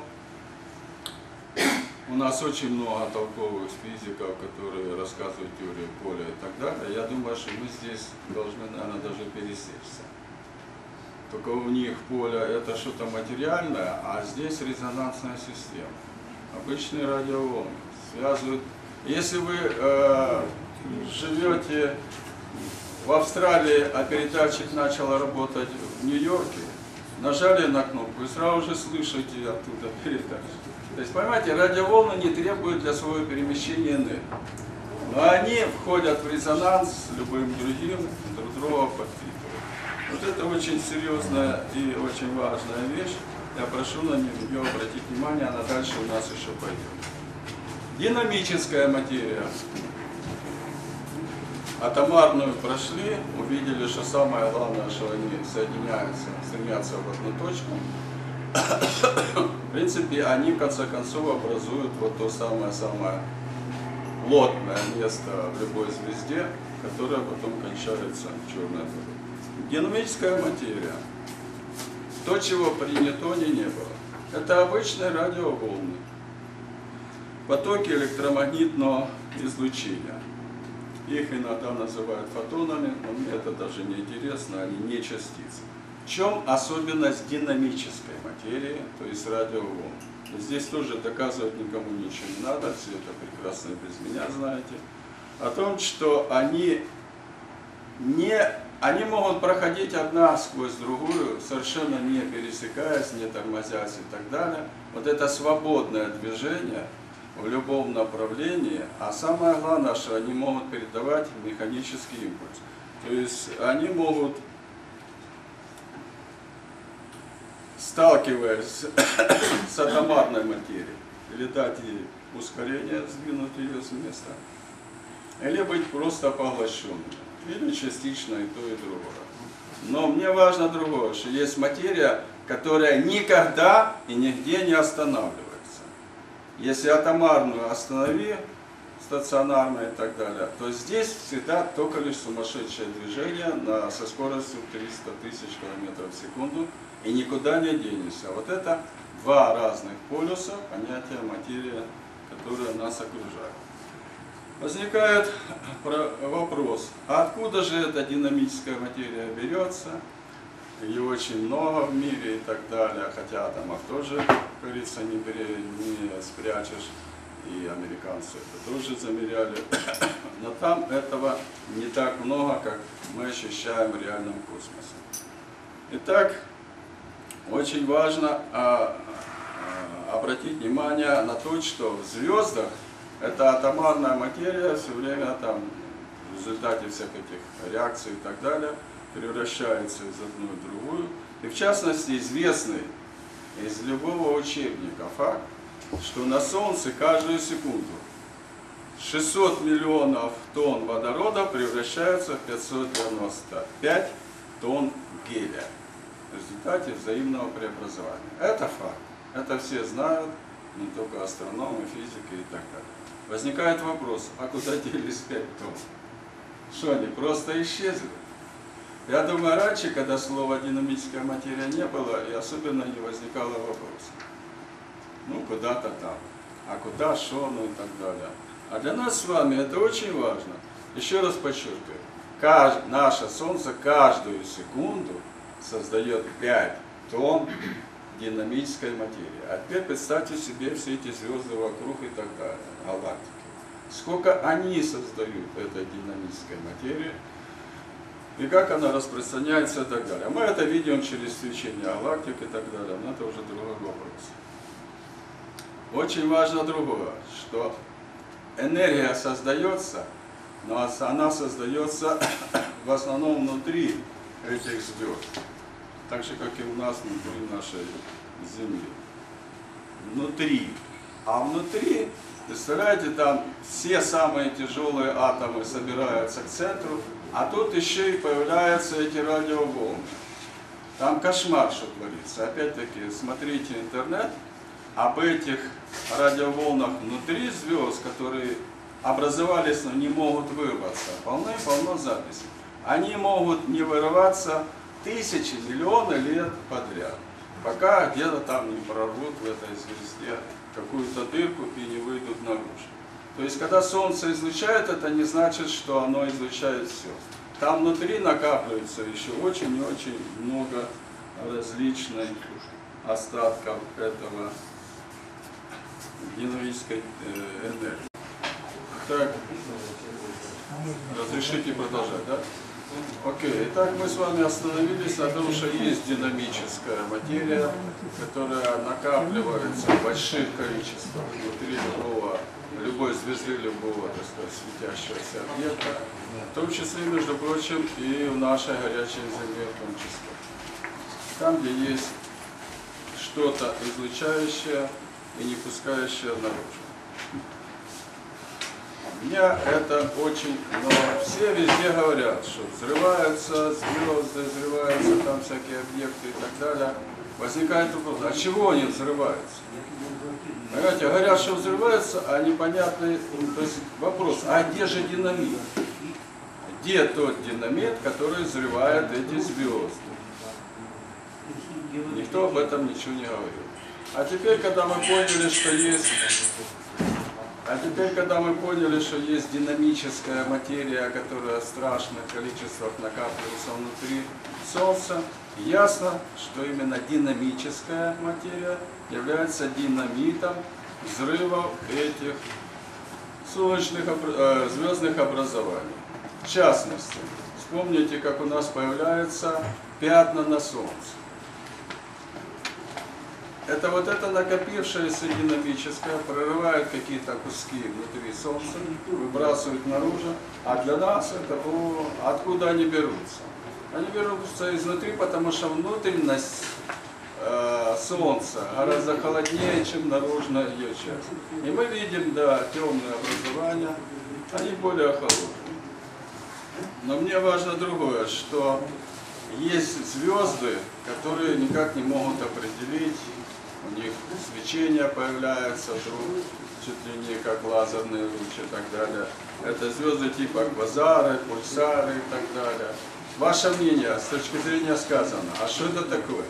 [SPEAKER 1] У нас очень много толковых физиков, которые рассказывают теорию поля и так далее. Я думаю, что мы здесь должны, наверное, даже пересечься. только у них поле это что-то материальное, а здесь резонансная система. Обычные радиоволны связывают. Если вы э, живете в Австралии, а передатчик начал работать в Нью-Йорке, нажали на кнопку и сразу же слышите оттуда передачу. То есть, понимаете, радиоволны не требуют для своего перемещения энергии. Но они входят в резонанс с любым другим, друг друга подпитывают. Вот это очень серьезная и очень важная вещь. Я прошу на нее обратить внимание, она дальше у нас еще пойдет. Динамическая материя. Атомарную прошли, увидели, что самое главное, что они соединяются, стремятся в одну точку. В принципе, они в конце концов образуют вот то самое-самое плотное место в любой звезде, которое потом кончается черной дырой. Динамическая материя. То, чего при нейтоне не было. Это обычные радиоволны. Потоки электромагнитного излучения. Их иногда называют фотонами, но мне это даже не интересно, они не частицы. В чем особенность динамической материи, то есть радиоволн? Здесь тоже доказывать никому ничего не надо, все это прекрасно без меня знаете. О том, что они, не, они могут проходить одна сквозь другую, совершенно не пересекаясь, не тормозясь и так далее. Вот это свободное движение в любом направлении, а самое главное, что они могут передавать механический импульс. То есть они могут, сталкиваясь с атомарной материей, или дать ей ускорение, сдвинуть ее с места, или быть просто поглощенным, или частично и то, и другое. Но мне важно другое, что есть материя, которая никогда и нигде не останавливается. Если атомарную останови, стационарную и так далее, то здесь всегда только лишь сумасшедшее движение на, со скоростью триста тысяч километров в секунду, и никуда не денешься. Вот это два разных полюса понятия материи, которые нас окружают. Возникает вопрос, а откуда же эта динамическая материя берется? Ее очень много в мире и так далее, хотя атомов тоже, как говорится, не, не спрячешь, и американцы это тоже замеряли, но там этого не так много, как мы ощущаем в реальном космосе. Итак, очень важно а, а, обратить внимание на то, что в звездах эта атомарная материя все время там в результате всех этих реакций и так далее превращается из одной в другую. И в частности известный из любого учебника факт, что на Солнце каждую секунду шестьсот миллионов тонн водорода превращаются в пятьсот девяносто пять тонн гелия в результате взаимного преобразования. Это факт. Это все знают, не только астрономы, физики и так далее. Возникает вопрос, а куда делись пять тонн? Что они просто исчезли? Я думаю, раньше, когда слова динамическая материя не было, и особенно не возникало вопроса. Ну, куда-то там. А куда, что, ну и так далее. А для нас с вами это очень важно. Еще раз подчеркиваю. Кажд... Наше Солнце каждую секунду создает пять тонн динамической материи. А теперь представьте себе все эти звезды вокруг и так далее, галактики. Сколько они создают этой динамической материи, и как она распространяется и так далее. Мы это видим через свечение галактик и так далее, но это уже другой вопрос. Очень важно другое, что энергия создается, но она создается в основном внутри этих звезд, так же, как и у нас внутри нашей Земли. Внутри. А внутри, представляете, там все самые тяжелые атомы собираются к центру, а тут еще и появляются эти радиоволны. Там кошмар, что творится. Опять-таки, смотрите интернет об этих радиоволнах внутри звезд, которые образовались, но не могут вырваться. Полно-полно записей. Они могут не вырываться тысячи, миллионы лет подряд, пока где-то там не прорвут в этой звезде какую-то дырку и не выйдут наружу. То есть, когда Солнце излучает, это не значит, что оно излучает все. Там внутри накапливается еще очень и очень много различных остатков этого динамической э, энергии. Так, разрешите продолжать, да? Окей, итак, мы с вами остановились на том, что есть динамическая материя, которая накапливается в больших количествах внутри любого, любой звезды, любого, так сказать, светящегося объекта, в том числе, между прочим, и в нашей горячей Земле в том числе. Там, где есть что-то излучающее и не пускающее наружу. Меня это очень, но все везде говорят, что взрываются звезды, взрываются там всякие объекты и так далее. Возникает вопрос, а чего они взрываются? Понимаете, говорят, что взрываются, а непонятный, то есть вопрос, а где же динамит? Где тот динамит, который взрывает эти звезды? Никто об этом ничего не говорил. А теперь, когда мы поняли, что есть... А теперь, когда мы поняли, что есть динамическая материя, которая в страшных количествах накапливается внутри Солнца, ясно, что именно динамическая материя является динамитом взрывов этих солнечных, э, звездных образований. В частности, вспомните, как у нас появляются пятна на Солнце. Это вот это накопившееся динамическое прорывает какие-то куски внутри Солнца, выбрасывают наружу, а для нас это, о, откуда они берутся? Они берутся изнутри, потому что внутренность э, Солнца гораздо холоднее, чем наружная ее часть. И мы видим, да, темные образования, они более холодные. Но мне важно другое, что есть звезды, которые никак не могут определить, у них свечение появляется вдруг, чуть ли не как лазерные лучи и так далее. Это звезды типа квазары, пульсары и так далее. Ваше мнение, с точки зрения сказано, а что это такое?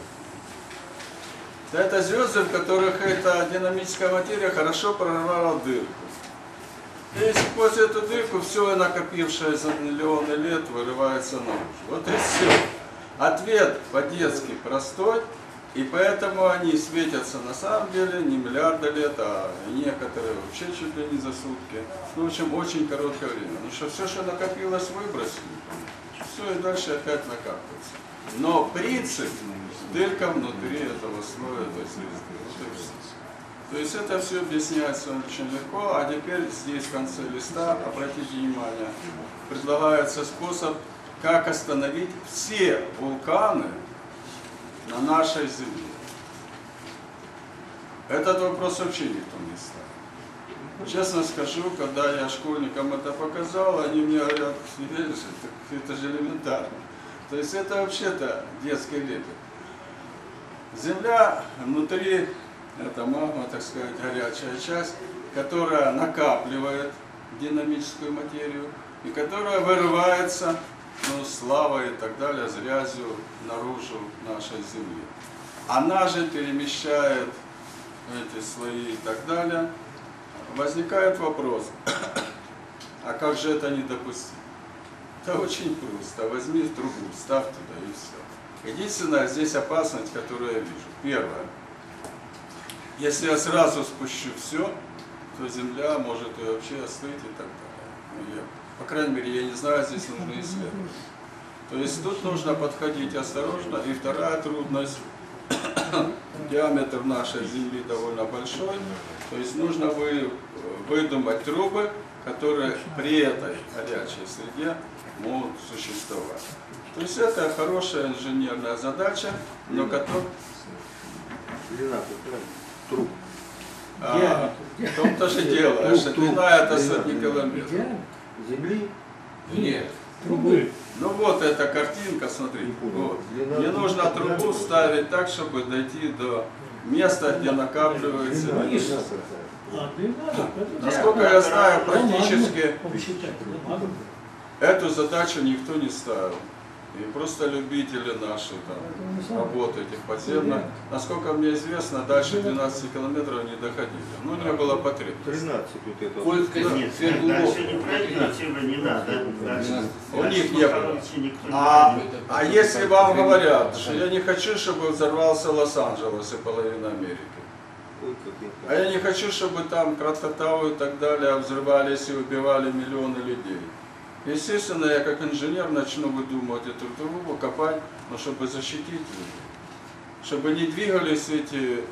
[SPEAKER 1] Это звезды, в которых эта динамическая материя хорошо прорвала дырку. И сквозь эту дырку все накопившее за миллионы лет вырывается наружу. Вот и все. Ответ по-детски простой. И поэтому они светятся на самом деле не миллиарды лет, а некоторые вообще чуть ли не за сутки. Ну, в общем, очень короткое время. Потому что все, что накопилось, выбросили. Все, и дальше опять накапливается. Но принцип дырка внутри этого слоя, то есть, то есть это все объясняется очень легко. А теперь здесь в конце листа, обратите внимание, предлагается способ, как остановить все вулканы на нашей Земле. Этот вопрос вообще никто не ставит. Честно скажу, когда я школьникам это показал, они мне говорят, видишь, это, это же элементарно. То есть это вообще-то детский лепет. Земля внутри, это магма, так сказать, горячая часть, которая накапливает динамическую материю и которая вырывается, ну, с лавой и так далее, с грязью наружу нашей Земли. Она же перемещает эти слои и так далее. Возникает вопрос, а как же это не допустить? Это очень просто. Возьми трубу, ставь туда и все. Единственная здесь опасность, которую я вижу. Первое. Если я сразу спущу все, то Земля может и вообще остыть и так далее. Я, по крайней мере, я не знаю, здесь нужно исследовать. То есть тут нужно подходить осторожно. И вторая трудность. Диаметр нашей Земли довольно большой. То есть нужно вы, выдумать трубы, которые при этой горячей среде могут существовать. То есть это хорошая инженерная задача, но которая...
[SPEAKER 5] Труб.
[SPEAKER 1] А, в том-то же дело, что длина это сотни километров.
[SPEAKER 5] Земли?
[SPEAKER 1] Нет.
[SPEAKER 3] Трубы.
[SPEAKER 1] Ну вот эта картинка, смотри. Вот. Мне нужно трубу ставить так, чтобы дойти до места, где накапливается. Насколько я знаю, практически эту задачу никто не ставил. и просто любители наши там работы этих подземных. Насколько мне известно, дальше двенадцати километров не доходили. Ну, не было потребности.
[SPEAKER 5] тринадцать вот это.
[SPEAKER 2] Кольская
[SPEAKER 6] Нет,
[SPEAKER 2] сверхглубокая.
[SPEAKER 6] дальше не пройдете, не надо. Дальше,
[SPEAKER 1] У
[SPEAKER 6] дальше
[SPEAKER 1] них не было.
[SPEAKER 6] Махновича никто не
[SPEAKER 1] А,
[SPEAKER 6] пройдет.
[SPEAKER 1] а если вам говорят, что я не хочу, чтобы взорвался Лос-Анджелес и половина Америки,
[SPEAKER 5] Ой, как я
[SPEAKER 1] а я не хочу, чтобы там Крататау и так далее взрывались и убивали миллионы людей. Естественно, я как инженер начну выдумывать эту трубу, копать, но чтобы защитить людей. Чтобы не двигались эти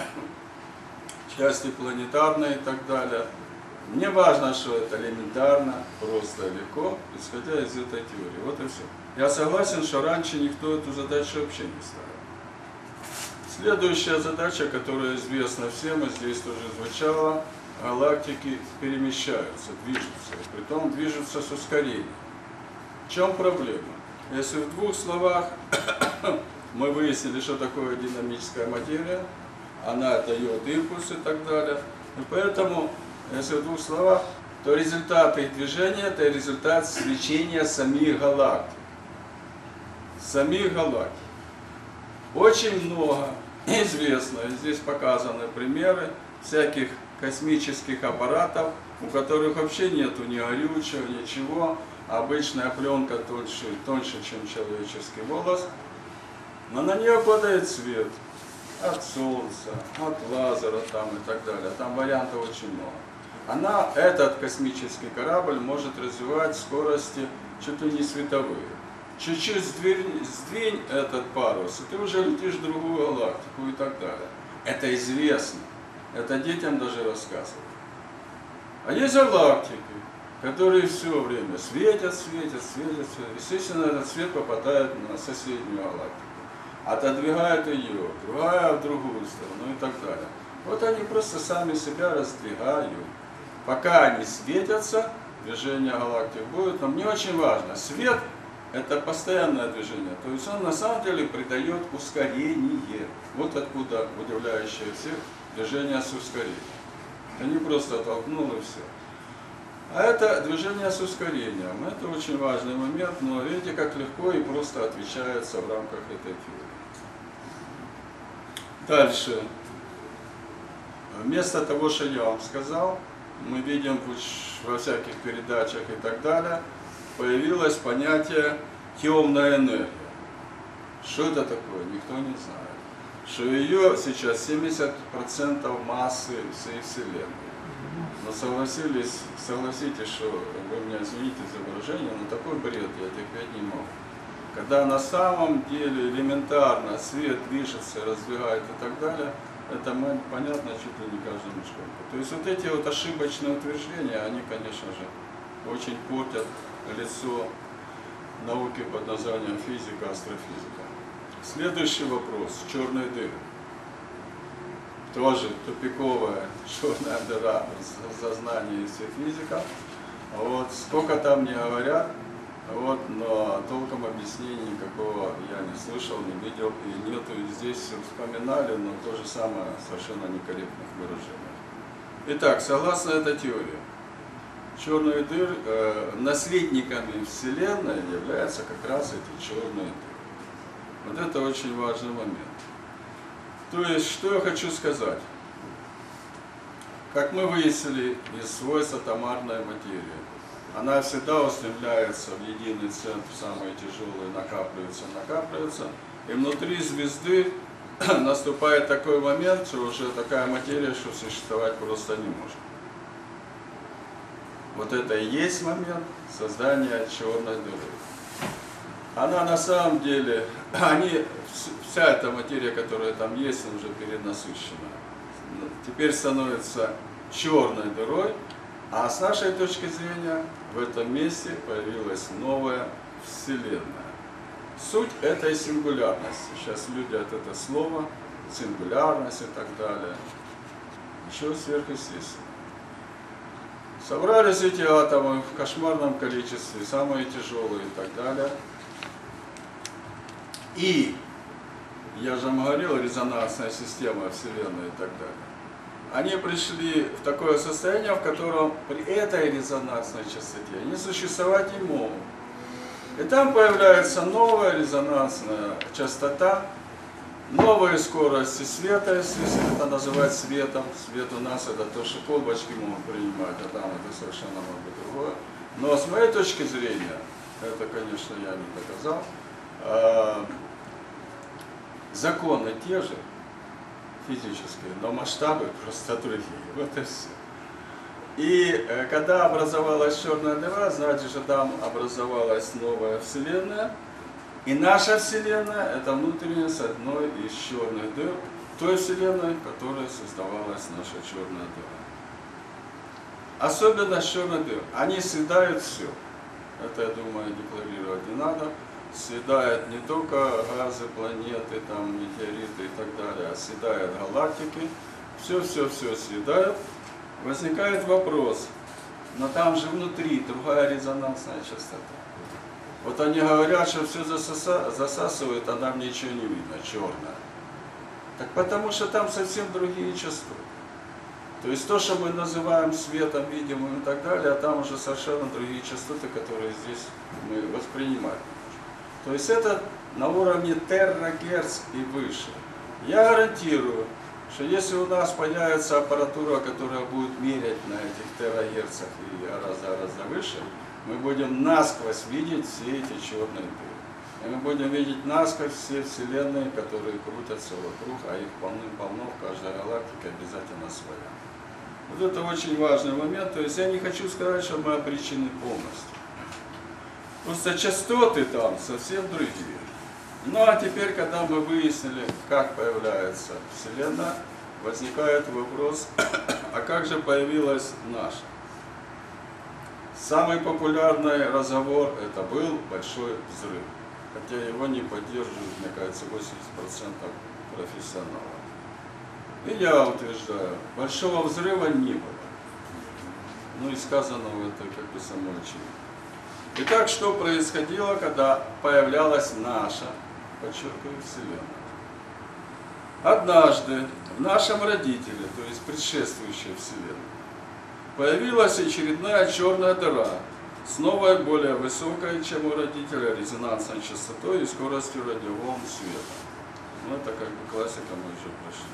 [SPEAKER 1] части планетарные и так далее. Мне важно, что это элементарно, просто, легко, исходя из этой теории. Вот и все. Я согласен, что раньше никто эту задачу вообще не ставил. Следующая задача, которая известна всем, и здесь тоже звучала, галактики перемещаются, движутся, и притом движутся с ускорением. В чем проблема? Если в двух словах мы выяснили, что такое динамическая материя, она дает импульс и так далее, и поэтому, если в двух словах, то результат их движения – это результат свечения самих галактик. Самих галактик. Очень много известно, и здесь показаны примеры всяких космических аппаратов, у которых вообще нету ни горючего, ничего, обычная пленка тоньше, тоньше, чем человеческий волос, но на нее падает свет от солнца, от лазера там и так далее, там вариантов очень много. Она, этот космический корабль может развивать скорости чуть ли не световые. Чуть-чуть сдвинь, сдвинь этот парус, и ты уже летишь в другую галактику и так далее. Это известно. Это детям даже рассказывают. А есть галактики, которые все время светят, светят, светят, светят. Естественно, этот свет попадает на соседнюю галактику. Отодвигает ее, другая в другую сторону и так далее. Вот они просто сами себя раздвигают. Пока они светятся, движение галактик будет, но мне очень важно, свет – это постоянное движение, то есть он на самом деле придает ускорение. Вот откуда удивляющее всех движение с ускорением. Это не просто толкнул и все. А это движение с ускорением. Это очень важный момент, но видите, как легко и просто отвечается в рамках этой теории. Дальше. Вместо того, что я вам сказал, мы видим во всяких передачах и так далее, появилось понятие темная энергия. Что это такое, никто не знает. Что ее сейчас семьдесят процентов массы всей Вселенной. Но согласились, согласитесь, что вы меня извините за выражение, но такой бред я терпеть не могу. Когда на самом деле элементарно свет движется, раздвигает и так далее, это понятно чуть ли не каждому школьнику. То есть вот эти вот ошибочные утверждения, они, конечно же, очень портят лицо науки под названием физика, астрофизика. Следующий вопрос. Черные дыры. Тоже тупиковая черная дыра в сознании всех физиков. Вот, сколько там не говорят, вот, но толком объяснений никакого я не слышал, не видел. И нету, и здесь вспоминали, но то же самое совершенно некорректных выражений. Итак, согласно этой теории, черные дыры, э, наследниками Вселенной являются как раз эти черные дыры. Вот это очень важный момент. То есть, что я хочу сказать? Как мы выяснили из свойств атомарной материи, она всегда устремляется в единый центр, самые тяжелые накапливаются, накапливаются, и внутри звезды наступает такой момент, что уже такая материя, что существовать просто не может. Вот это и есть момент создания черной дыры. Она на самом деле, они, вся эта материя, которая там есть, уже перенасыщена. Теперь становится черной дырой, а с нашей точки зрения в этом месте появилась новая Вселенная. Суть этой сингулярности. Сейчас люди от этого слова, сингулярность и так далее, еще сверхъестественно. Собрались эти атомы в кошмарном количестве, самые тяжелые и так далее. И, я же вам говорил, резонансная система Вселенной и так далее. Они пришли в такое состояние, в котором при этой резонансной частоте они существовать не могут. И там появляется новая резонансная частота, новые скорости света, если это называть светом. Свет у нас это то, что колбочки могут принимать, а там это совершенно может быть другое. Но с моей точки зрения, это, конечно, я не доказал, э, законы те же, физические, но масштабы просто другие. Вот и все. И э, когда образовалась черная дыра, значит, что там образовалась новая Вселенная. И наша Вселенная – это внутренняя с одной из черных дыр, той Вселенной, в которой создавалась наша черная дыра. Особенность черных дыр – они съедают все. Это, я думаю, декларировать не надо. Съедает не только газы, планеты, там, метеориты и так далее, а съедает галактики. Все-все-все съедают. Возникает вопрос, но там же внутри другая резонансная частота. Вот они говорят, что все засоса, засасывает, а нам ничего не видно, черное. Так потому что там совсем другие частоты. То есть то, что мы называем светом, видимым и так далее, а там уже совершенно другие частоты, которые здесь мы воспринимаем. То есть это на уровне терагерц и выше. Я гарантирую, что если у нас появится аппаратура, которая будет мерять на этих терагерцах и гораздо-гораздо выше, мы будем насквозь видеть все эти черные дыры. И мы будем видеть насквозь все вселенные, которые крутятся вокруг, а их полным-полно, в каждой галактике обязательно своя. Вот это очень важный момент. То есть я не хочу сказать, что мы обречены полностью. Просто частоты там совсем другие. Ну а теперь, когда мы выяснили, как появляется Вселенная, возникает вопрос, а как же появилась наша? Самый популярный разговор это был большой взрыв. Хотя его не поддерживают, мне кажется, восемьдесят процентов профессионалов. И я утверждаю, большого взрыва не было. Ну и сказанного это как бы само очевидно. Итак, что происходило, когда появлялась наша, подчеркиваю, Вселенная? Однажды в нашем родителе, то есть предшествующей Вселенной, появилась очередная черная дыра с новой, более высокой, чем у родителя, резонансной частотой и скоростью радиоволн света. Ну, это как бы классика, мы уже прошли.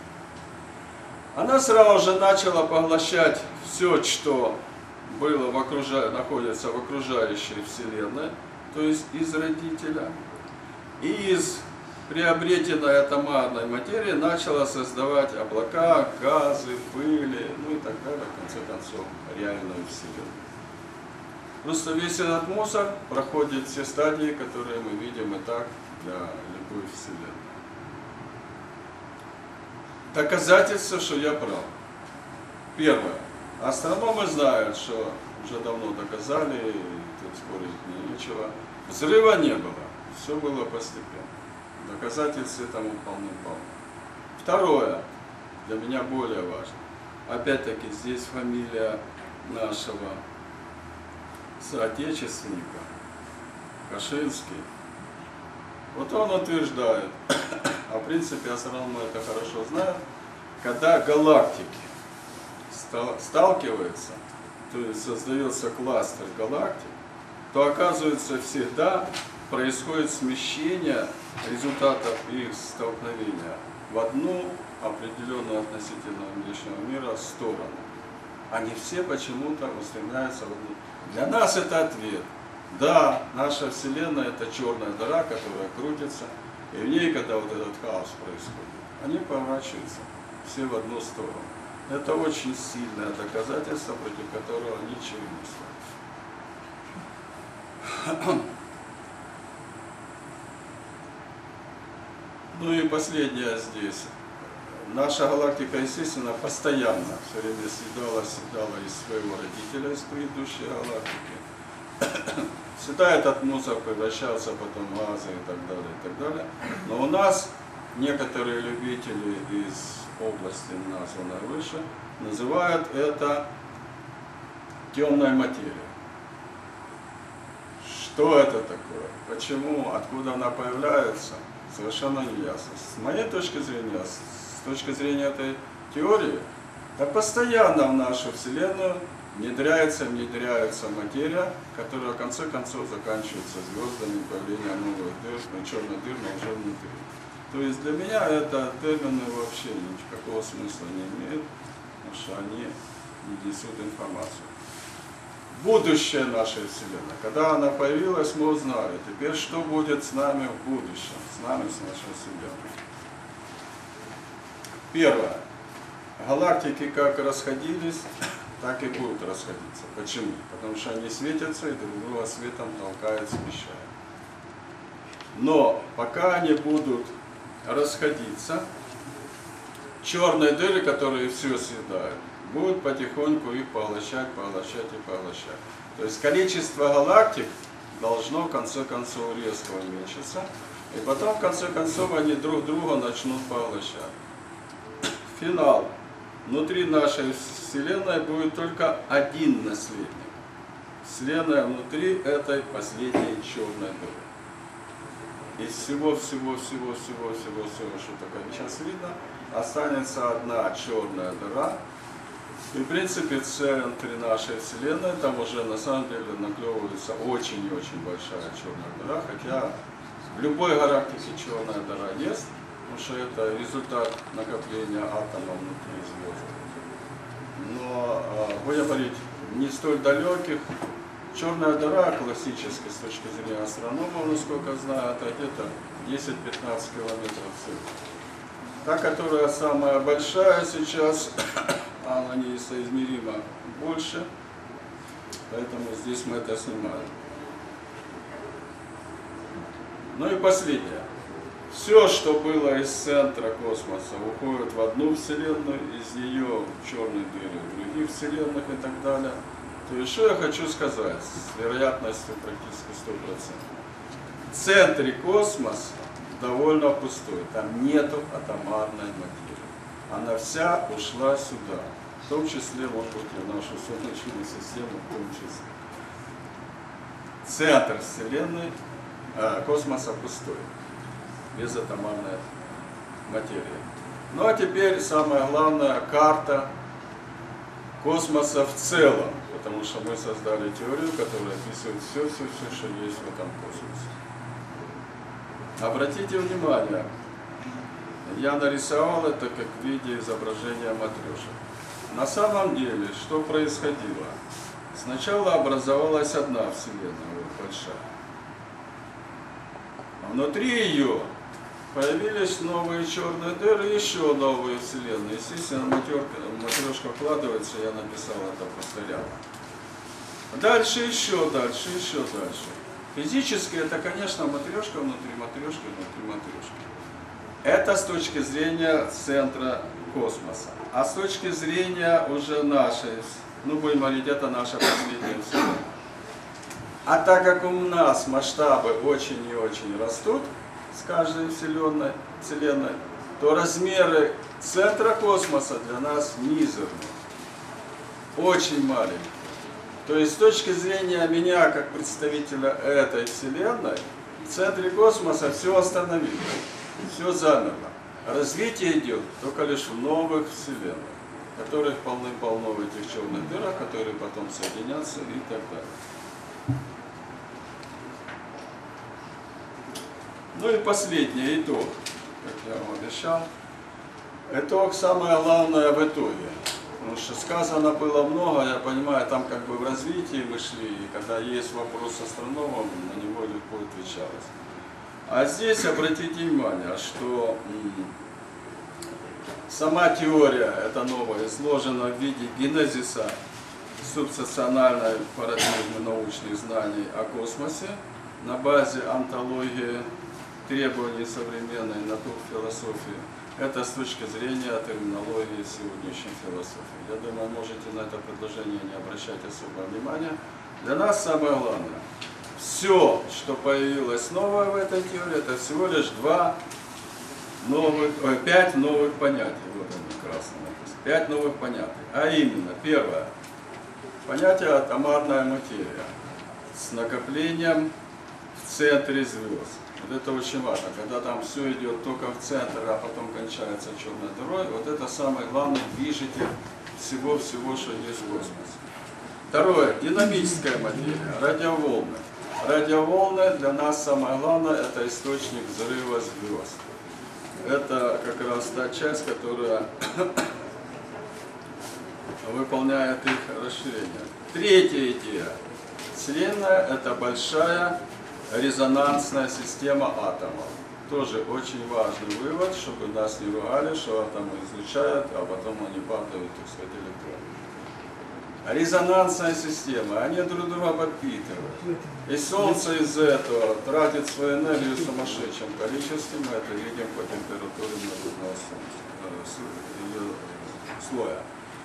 [SPEAKER 1] Она сразу же начала поглощать все, что было в окружа... находится в окружающей Вселенной, то есть из родителя, и из приобретенной атомарной материи начала создавать облака, газы, пыли, ну и так далее, в конце концов, реальную Вселенную. Просто весь этот мусор проходит все стадии, которые мы видим и так для любой Вселенной. Доказательство, что я прав. Первое. Астрономы знают, что уже давно доказали, и тут спорить мне нечего. Взрыва не было, все было постепенно. Доказательств этому полным-полно. Второе, для меня более важно. Опять-таки здесь фамилия нашего соотечественника, Кашинский. Вот он утверждает, а в принципе астрономы это хорошо знают, когда галактики сталкиваются, то есть создается кластер галактик, то оказывается всегда происходит смещение результатов их столкновения в одну определенную относительно внешнего мира сторону. Они все почему-то устремляются в одну. Для нас это ответ. Да, наша Вселенная это черная дыра, которая крутится, и в ней, когда вот этот хаос происходит, они поворачиваются все в одну сторону. Это очень сильное доказательство, против которого ничего не стоит. Ну и последнее здесь. Наша галактика, естественно, постоянно все время съедала, съедала из своего родителя, из предыдущей галактики. Всегда этот мусор превращался потом в газы и так далее, и так далее. Но у нас некоторые любители из области, названной выше, называют это темной материей. Что это такое? Почему? Откуда она появляется? Совершенно не ясно. С моей точки зрения, с точки зрения этой теории, да постоянно в нашу Вселенную внедряется, внедряется материя, которая в конце концов заканчивается звездами, появлением новых дыр, черных дыр, но уже внутри. То есть для меня это термины вообще никакого смысла не имеют, потому что они не несут информацию. Будущее нашей Вселенной. Когда она появилась, мы узнали. Теперь что будет с нами в будущем, с нами, с нашей Вселенной? Первое. Галактики как расходились, так и будут расходиться. Почему? Потому что они светятся и друг друга светом толкают, смещают. Но пока они будут расходиться, черные дыры, которые все съедают, будут потихоньку их поглощать, поглощать и поглощать. То есть количество галактик должно в конце концов резко уменьшиться, и потом в конце концов они друг друга начнут поглощать. Финал. Внутри нашей Вселенной будет только один наследник. Вселенная внутри этой последней черной дыры. Из всего-всего-всего-всего-всего-всего, что только сейчас видно, останется одна черная дыра. И в принципе в центре нашей Вселенной там уже на самом деле наклевывается очень и очень большая черная дыра, хотя в любой галактике черная дыра есть, потому что это результат накопления атомов внутри звезд. Но будем говорить, не столь далеких. Черная дыра классически с точки зрения астрономов, насколько знаю, это где-то десять-пятнадцать километров в центре. Та, которая самая большая сейчас, она несоизмеримо больше, поэтому здесь мы это снимаем. Ну и последнее. Все, что было из центра космоса, уходит в одну Вселенную, из нее в черные дыры, в других Вселенных и так далее. То есть, что я хочу сказать с вероятностью практически сто процентов. В центре космоса довольно пустой, там нету атомарной материи. Она вся ушла сюда, в том числе, может быть, и в нашу Солнечную систему, в том числе. Центр Вселенной, э, космоса пустой, без атомарной материи. Ну а теперь самое главное, карта космоса в целом, потому что мы создали теорию, которая описывает все-все-все, что есть в этом космосе. Обратите внимание, я нарисовал это как в виде изображения матрешек. На самом деле, что происходило? Сначала образовалась одна Вселенная, вот большая. А внутри ее появились новые черные дыры, еще новые Вселенные. Естественно, матрешка вкладывается, я написал это, повторял. Дальше, еще дальше, еще дальше. Физически это, конечно, матрешка внутри матрешки, внутри матрешки. Это с точки зрения центра космоса. А с точки зрения уже нашей, ну будем говорить, это наша последняя Вселенная. А так как у нас масштабы очень и очень растут с каждой Вселенной, Вселенной, то размеры центра космоса для нас мизерны, очень маленькие. То есть с точки зрения меня, как представителя этой Вселенной, в центре космоса все остановилось, все замерло. Развитие идет только лишь в новых Вселенных, которых полны-полно в этих черных дырах, которые потом соединятся и так далее. Ну и последний итог, как я вам обещал. Итог самое главное в итоге. Потому что сказано было много, я понимаю, там как бы в развитии мы шли, и когда есть вопрос с астрономом, на него легко отвечалось. А здесь обратите внимание, что сама теория, эта новая, изложена в виде генезиса субстациональной парадигмы научных знаний о космосе на базе антологии требований современной натурфилософии. Это с точки зрения терминологии сегодняшней философии. Я думаю, можете на это предложение не обращать особого внимания. Для нас самое главное, все, что появилось новое в этой теории, это всего лишь два новых, ой, пять новых понятий. Вот они красно написано. Пять новых понятий. А именно, первое, понятие атомарная материя с накоплением в центре звезд. Вот это очень важно, когда там все идет только в центр, а потом кончается черной дырой, вот это самый главный движитель всего-всего, что есть в космосе. Второе. Динамическая материя. Радиоволны. Радиоволны для нас самое главное – это источник взрыва звезд. Это как раз та часть, которая выполняет их расширение. Третья идея. Вселенная – это большая резонансная система атомов. Тоже очень важный вывод, чтобы нас не ругали, что атомы излучают, а потом они падают, так сказать, электроны. Резонансная система, они друг друга подпитывают. И Солнце из-за этого тратит свою энергию в сумасшедшем количестве, мы это видим по температуре наружного ее слоя.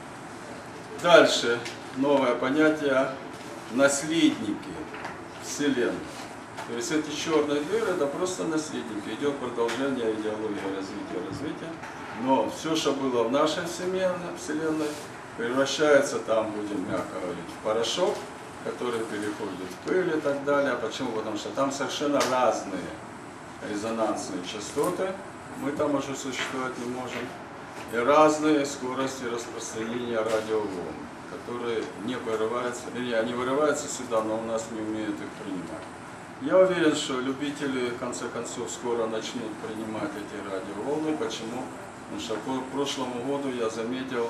[SPEAKER 1] Дальше новое понятие наследники Вселенной. То есть эти черные дыры это просто наследники, идет продолжение идеологии развития, развития. Но все, что было в нашей Вселенной, превращается там, будем мягко говорить, в порошок, который переходит в пыль и так далее. Почему? Потому что там совершенно разные резонансные частоты, мы там уже существовать не можем, и разные скорости распространения радиоволн, которые не вырываются, или они вырываются сюда, но у нас не умеют их принимать. Я уверен, что любители в конце концов скоро начнут принимать эти радиоволны. Почему? Потому что по прошлому году я заметил,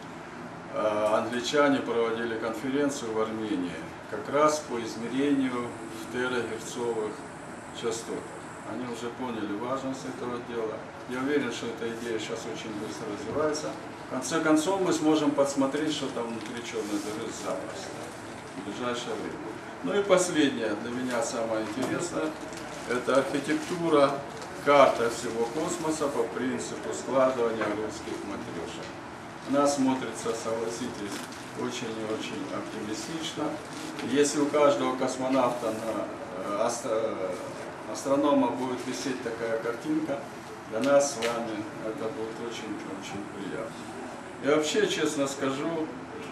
[SPEAKER 1] англичане проводили конференцию в Армении как раз по измерению в терагерцовых частотах. Они уже поняли важность этого дела. Я уверен, что эта идея сейчас очень быстро развивается. В конце концов мы сможем подсмотреть, что там внутри черной дыры запросто в ближайшее время. Ну и последнее, для меня самое интересное, это архитектура, карта всего космоса по принципу складывания русских матрешек. Она смотрится, согласитесь, очень и очень оптимистично. Если у каждого космонавта, на астро, астронома будет висеть такая картинка, для нас с вами это будет очень-очень приятно. И вообще, честно скажу,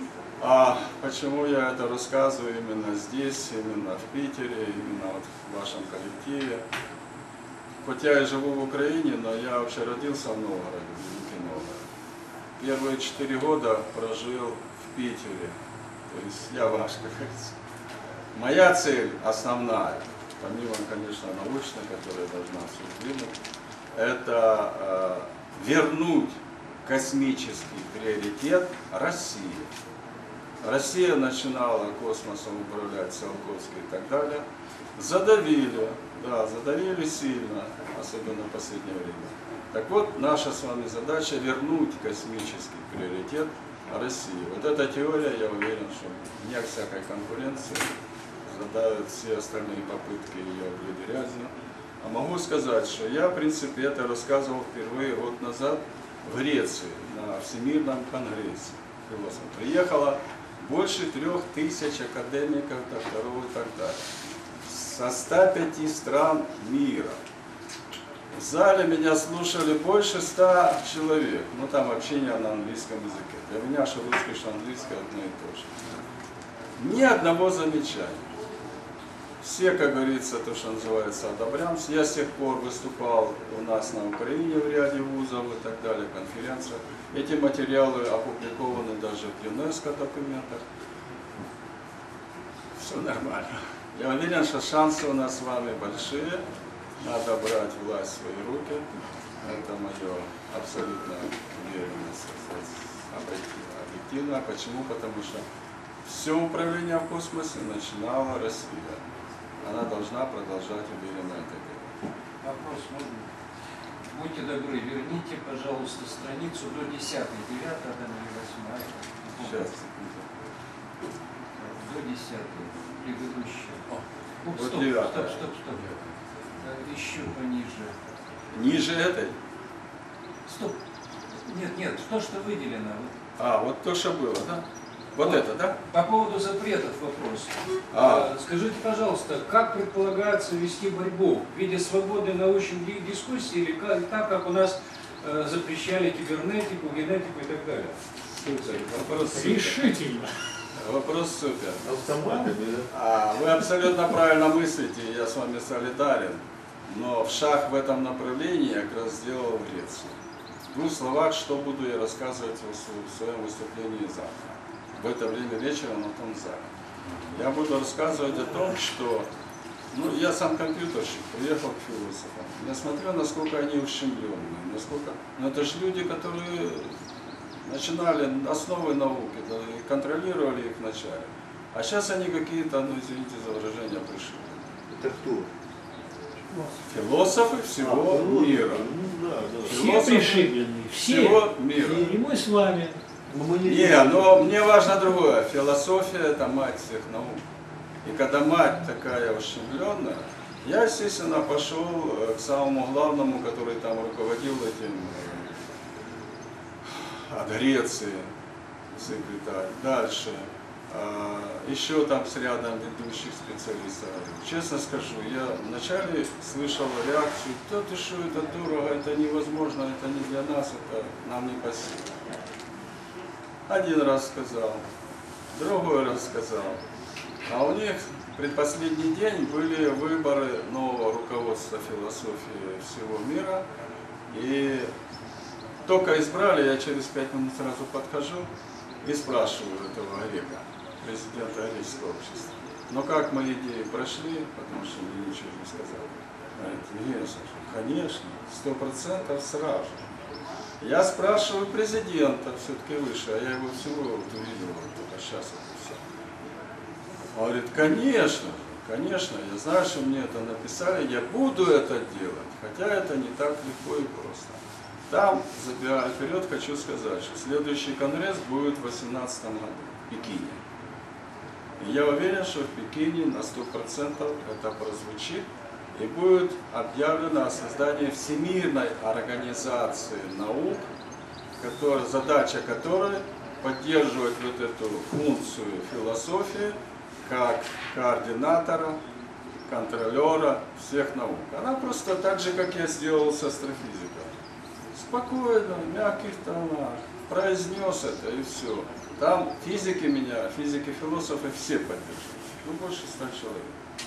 [SPEAKER 1] а почему я это рассказываю именно здесь, именно в Питере, именно вот в вашем коллективе. Хоть я и живу в Украине, но я вообще родился в Новгороде, в Великий Новгород. Первые четыре года прожил в Питере, то есть я ваш, как говорится. Моя цель основная, помимо, конечно, научной, которая должна все сдвинуть, это э, вернуть космический приоритет России. Россия начинала космосом управлять Циолковский и так далее. Задавили, да, задавили сильно, особенно в последнее время. Так вот, наша с вами задача вернуть космический приоритет России. Вот эта теория, я уверен, что вне всякой конкуренции задавят все остальные попытки ее облить грязью. А могу сказать, что я, в принципе, это рассказывал впервые год назад в Греции, на Всемирном конгрессе философов. Приехало больше трех тысяч академиков, докторов и так далее, со ста пяти стран мира. В зале меня слушали больше ста человек, ну там общение на английском языке. Для меня, что русский, что английский, одно и то же. Ни одного замечания. Все, как говорится, то, что называется, одобрямся. Я с тех пор выступал у нас на Украине в ряде вузов и так далее, конференциях. Эти материалы опубликованы даже в ЮНЕСКО документах. Все нормально. Я уверен, что шансы у нас с вами большие. Надо брать власть в свои руки. Это мое абсолютно уверенность, объективно. Почему? Потому что все управление в космосе начинала Россия. Она должна продолжать уверенно это делать.
[SPEAKER 4] Вопрос можно? Будьте добры, верните, пожалуйста, страницу до десятой, девятой, там или восьмой.
[SPEAKER 1] Сейчас.
[SPEAKER 4] До десятой, предыдущая. О,
[SPEAKER 1] Вот
[SPEAKER 4] стоп,
[SPEAKER 1] девятая.
[SPEAKER 4] стоп, стоп, стоп. Еще пониже.
[SPEAKER 1] Ниже этой?
[SPEAKER 4] Стоп. Нет, нет, то, что выделено.
[SPEAKER 1] А, вот то, что было, да? Вот, вот это, да?
[SPEAKER 4] По поводу запретов вопрос.
[SPEAKER 1] А.
[SPEAKER 4] Скажите, пожалуйста, как предполагается вести борьбу? В виде свободной научной дискуссии или как, так, как у нас э, запрещали кибернетику, генетику и так далее?
[SPEAKER 1] Супер. Вопрос супер.
[SPEAKER 3] Решительно.
[SPEAKER 1] Вопрос супер.
[SPEAKER 5] Автоматами, да?
[SPEAKER 1] А, вы абсолютно правильно мыслите, я с вами солидарен. Но в шаг в этом направлении я как раз сделал в Греции. В двух словах, что буду я рассказывать в своем выступлении завтра. в это время вечера на том зале. Я буду рассказывать о том, что, ну, я сам компьютерщик, приехал к философам. Я смотрю, насколько они ущемленные, насколько, ну, это же люди, которые начинали основы науки, да, и контролировали их вначале. А сейчас они какие-то, ну, извините за выражение, пришли.
[SPEAKER 5] Это кто?
[SPEAKER 1] Философы всего
[SPEAKER 5] А,
[SPEAKER 1] мира.
[SPEAKER 5] Ну, да, да.
[SPEAKER 7] Все
[SPEAKER 1] Философы
[SPEAKER 7] пришибленные, все.
[SPEAKER 1] всего мира.
[SPEAKER 7] И мы с вами.
[SPEAKER 5] Но мы не
[SPEAKER 1] Не, но мне важно другое. Философия – это мать всех наук. И когда мать такая ущемленная, я, естественно, пошел к самому главному, который там руководил этим от Греции, секретарь. Дальше. Еще там с рядом ведущих специалистов. Честно скажу, я вначале слышал реакцию: да ты что, это дорого, это невозможно, это не для нас, это нам не по силам. Один раз сказал, другой раз сказал. А у них предпоследний день были выборы нового руководства философии всего мира. И только избрали, я через пять минут сразу подхожу и спрашиваю этого Олега, президента Арийского общества: ну как мои идеи прошли, потому что мне ничего не сказали. Говорит: нет, конечно, сто процентов сразу. Я спрашиваю президента, все-таки выше, а я его всего вот увидел только сейчас. Вот все. Он говорит: конечно, конечно, я знаю, что мне это написали, я буду это делать, хотя это не так легко и просто. Там, забегая вперед, хочу сказать, что следующий конгресс будет в две тысячи восемнадцатом году в Пекине. И я уверен, что в Пекине на сто процентов это прозвучит и будет объявлено о создании Всемирной организации наук, которая, задача которой поддерживать вот эту функцию философии как координатора, контролера всех наук. Она просто так же, как я сделал с астрофизикой. Спокойно, в мягких тонах, произнес это и все. Там физики меня, физики-философы все поддерживают. Ну, больше ста человек.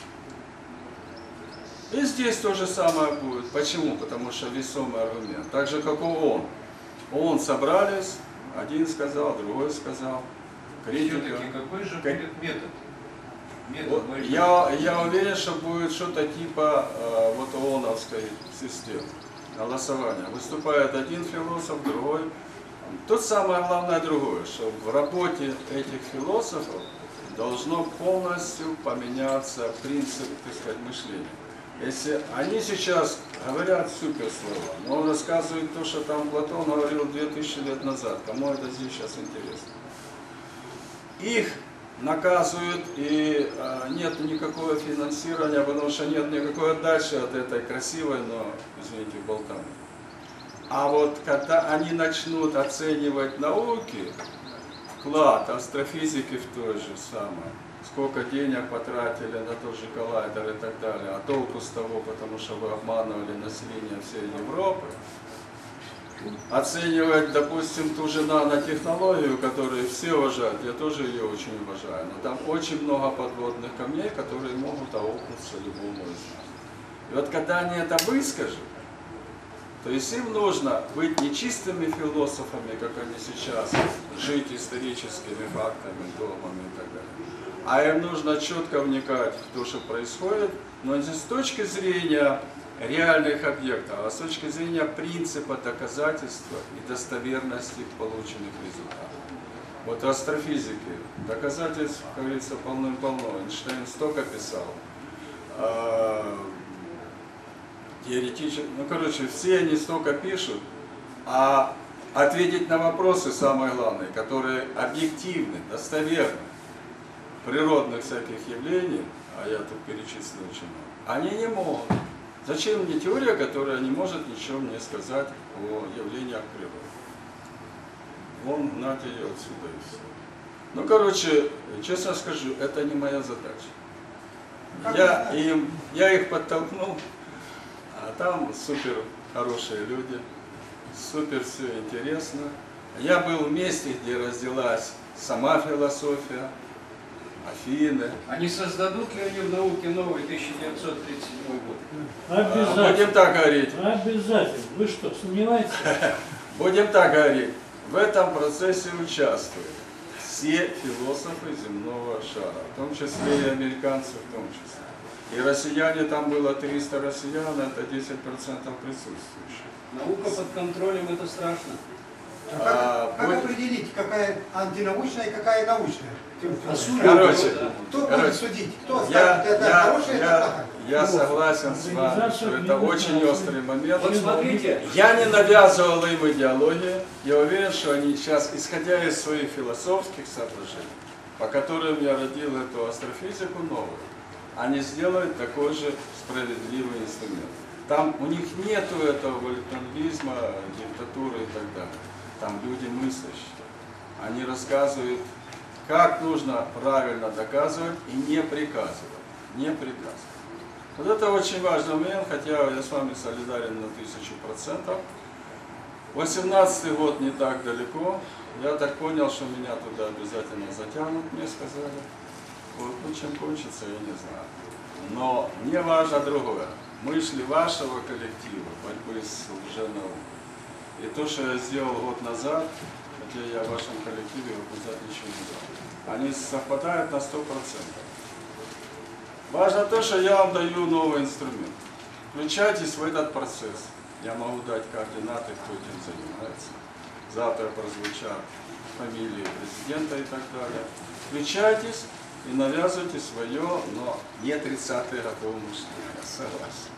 [SPEAKER 1] И здесь то же самое будет. Почему? Потому что весомый аргумент. Так же, как у ООН. ООН собрались, один сказал, другой сказал. Критика.
[SPEAKER 2] Все-таки какой же
[SPEAKER 1] Как...
[SPEAKER 2] будет метод? Метод
[SPEAKER 1] Вот,
[SPEAKER 2] борьбы.
[SPEAKER 1] я, я уверен, что будет что-то типа э, вот ООНовской системы голосования. Выступает один философ, другой. Тут самое главное другое, что в работе этих философов должно полностью поменяться принцип, так сказать, мышления. Если они сейчас говорят суперслова, но он рассказывает то, что там Платон говорил две тысячи лет назад, кому это здесь сейчас интересно? Их наказывают, и а, нет никакого финансирования, потому что нет никакой отдачи от этой красивой, но, извините, болтаны. А вот когда они начнут оценивать науки, вклад астрофизики в той же самой, сколько денег потратили на тот же коллайдер и так далее, а толку с того, потому что вы обманывали население всей Европы, оценивать, допустим, ту же нанотехнологию, которую все уважают, я тоже ее очень уважаю, но там очень много подводных камней, которые могут аукнуться любому из нас. И вот когда они это выскажут, то есть им нужно быть не чистыми философами, как они сейчас, жить историческими фактами, догмами и так далее, а им нужно четко вникать в то, что происходит, но не с точки зрения реальных объектов, а с точки зрения принципа доказательства и достоверности полученных результатов. Вот астрофизики, доказательств, как говорится, полным-полно. Эйнштейн столько писал. Теоретически, ну, короче, все они столько пишут, а ответить на вопросы, самое главное, которые объективны, достоверны, природных всяких явлений, а я тут перечислил очень много, они не могут. Зачем мне теория, которая не может ничего мне сказать о явлениях природы? Вон, нате ее отсюда и все. Ну, короче, честно скажу, это не моя задача. Я, им, я их подтолкнул, а там супер хорошие люди, супер все интересно. Я был в месте, где родилась сама философия, Афины.
[SPEAKER 4] А не создадут ли они в науке новый тысяча девятьсот тридцать седьмой год?
[SPEAKER 7] Обязательно.
[SPEAKER 1] Будем так говорить.
[SPEAKER 7] Обязательно. Вы что, сомневаетесь?
[SPEAKER 1] Будем так говорить. В этом процессе участвуют все философы земного шара, в том числе и американцы в том числе. И россияне, там было триста россиян, это десять процентов присутствующих.
[SPEAKER 4] Наука под контролем, это страшно.
[SPEAKER 8] А
[SPEAKER 1] А,
[SPEAKER 8] как, как
[SPEAKER 1] будет-
[SPEAKER 8] определить, какая антинаучная и какая научная?
[SPEAKER 1] Короче,
[SPEAKER 8] Кто будет
[SPEAKER 1] короче,
[SPEAKER 8] судить? Кто
[SPEAKER 1] я,
[SPEAKER 8] скажет, это
[SPEAKER 1] я,
[SPEAKER 8] хорошая, это
[SPEAKER 1] я,
[SPEAKER 8] плохая?
[SPEAKER 1] я согласен с вами, что это очень острый момент.
[SPEAKER 4] Вот смотрите,
[SPEAKER 1] Я не навязывал им идеологию, я уверен, что они сейчас, исходя из своих философских соображений, по которым я родил эту астрофизику новую, они сделают такой же справедливый инструмент. Там у них нету этого волюнтаризма, диктатуры и так далее. Там люди мыслящие. Они рассказывают, как нужно правильно доказывать и не приказывать. Не приказывать. Вот это очень важный момент, хотя я с вами солидарен на тысячу процентов. восемнадцатый год не так далеко. Я так понял, что меня туда обязательно затянут, мне сказали. Вот, ну, чем кончится, я не знаю. Но мне важно другое. Мысли вашего коллектива, борьбы с лженаукой. И то, что я сделал год назад, хотя я в вашем коллективе назад ничего не дал, они совпадают на сто процентов. Важно то, что я вам даю новый инструмент. Включайтесь в этот процесс. Я могу дать координаты, кто этим занимается. Завтра прозвучат фамилии президента и так далее. Включайтесь и навязывайте свое, но не тридцатые годов мышления. Согласен.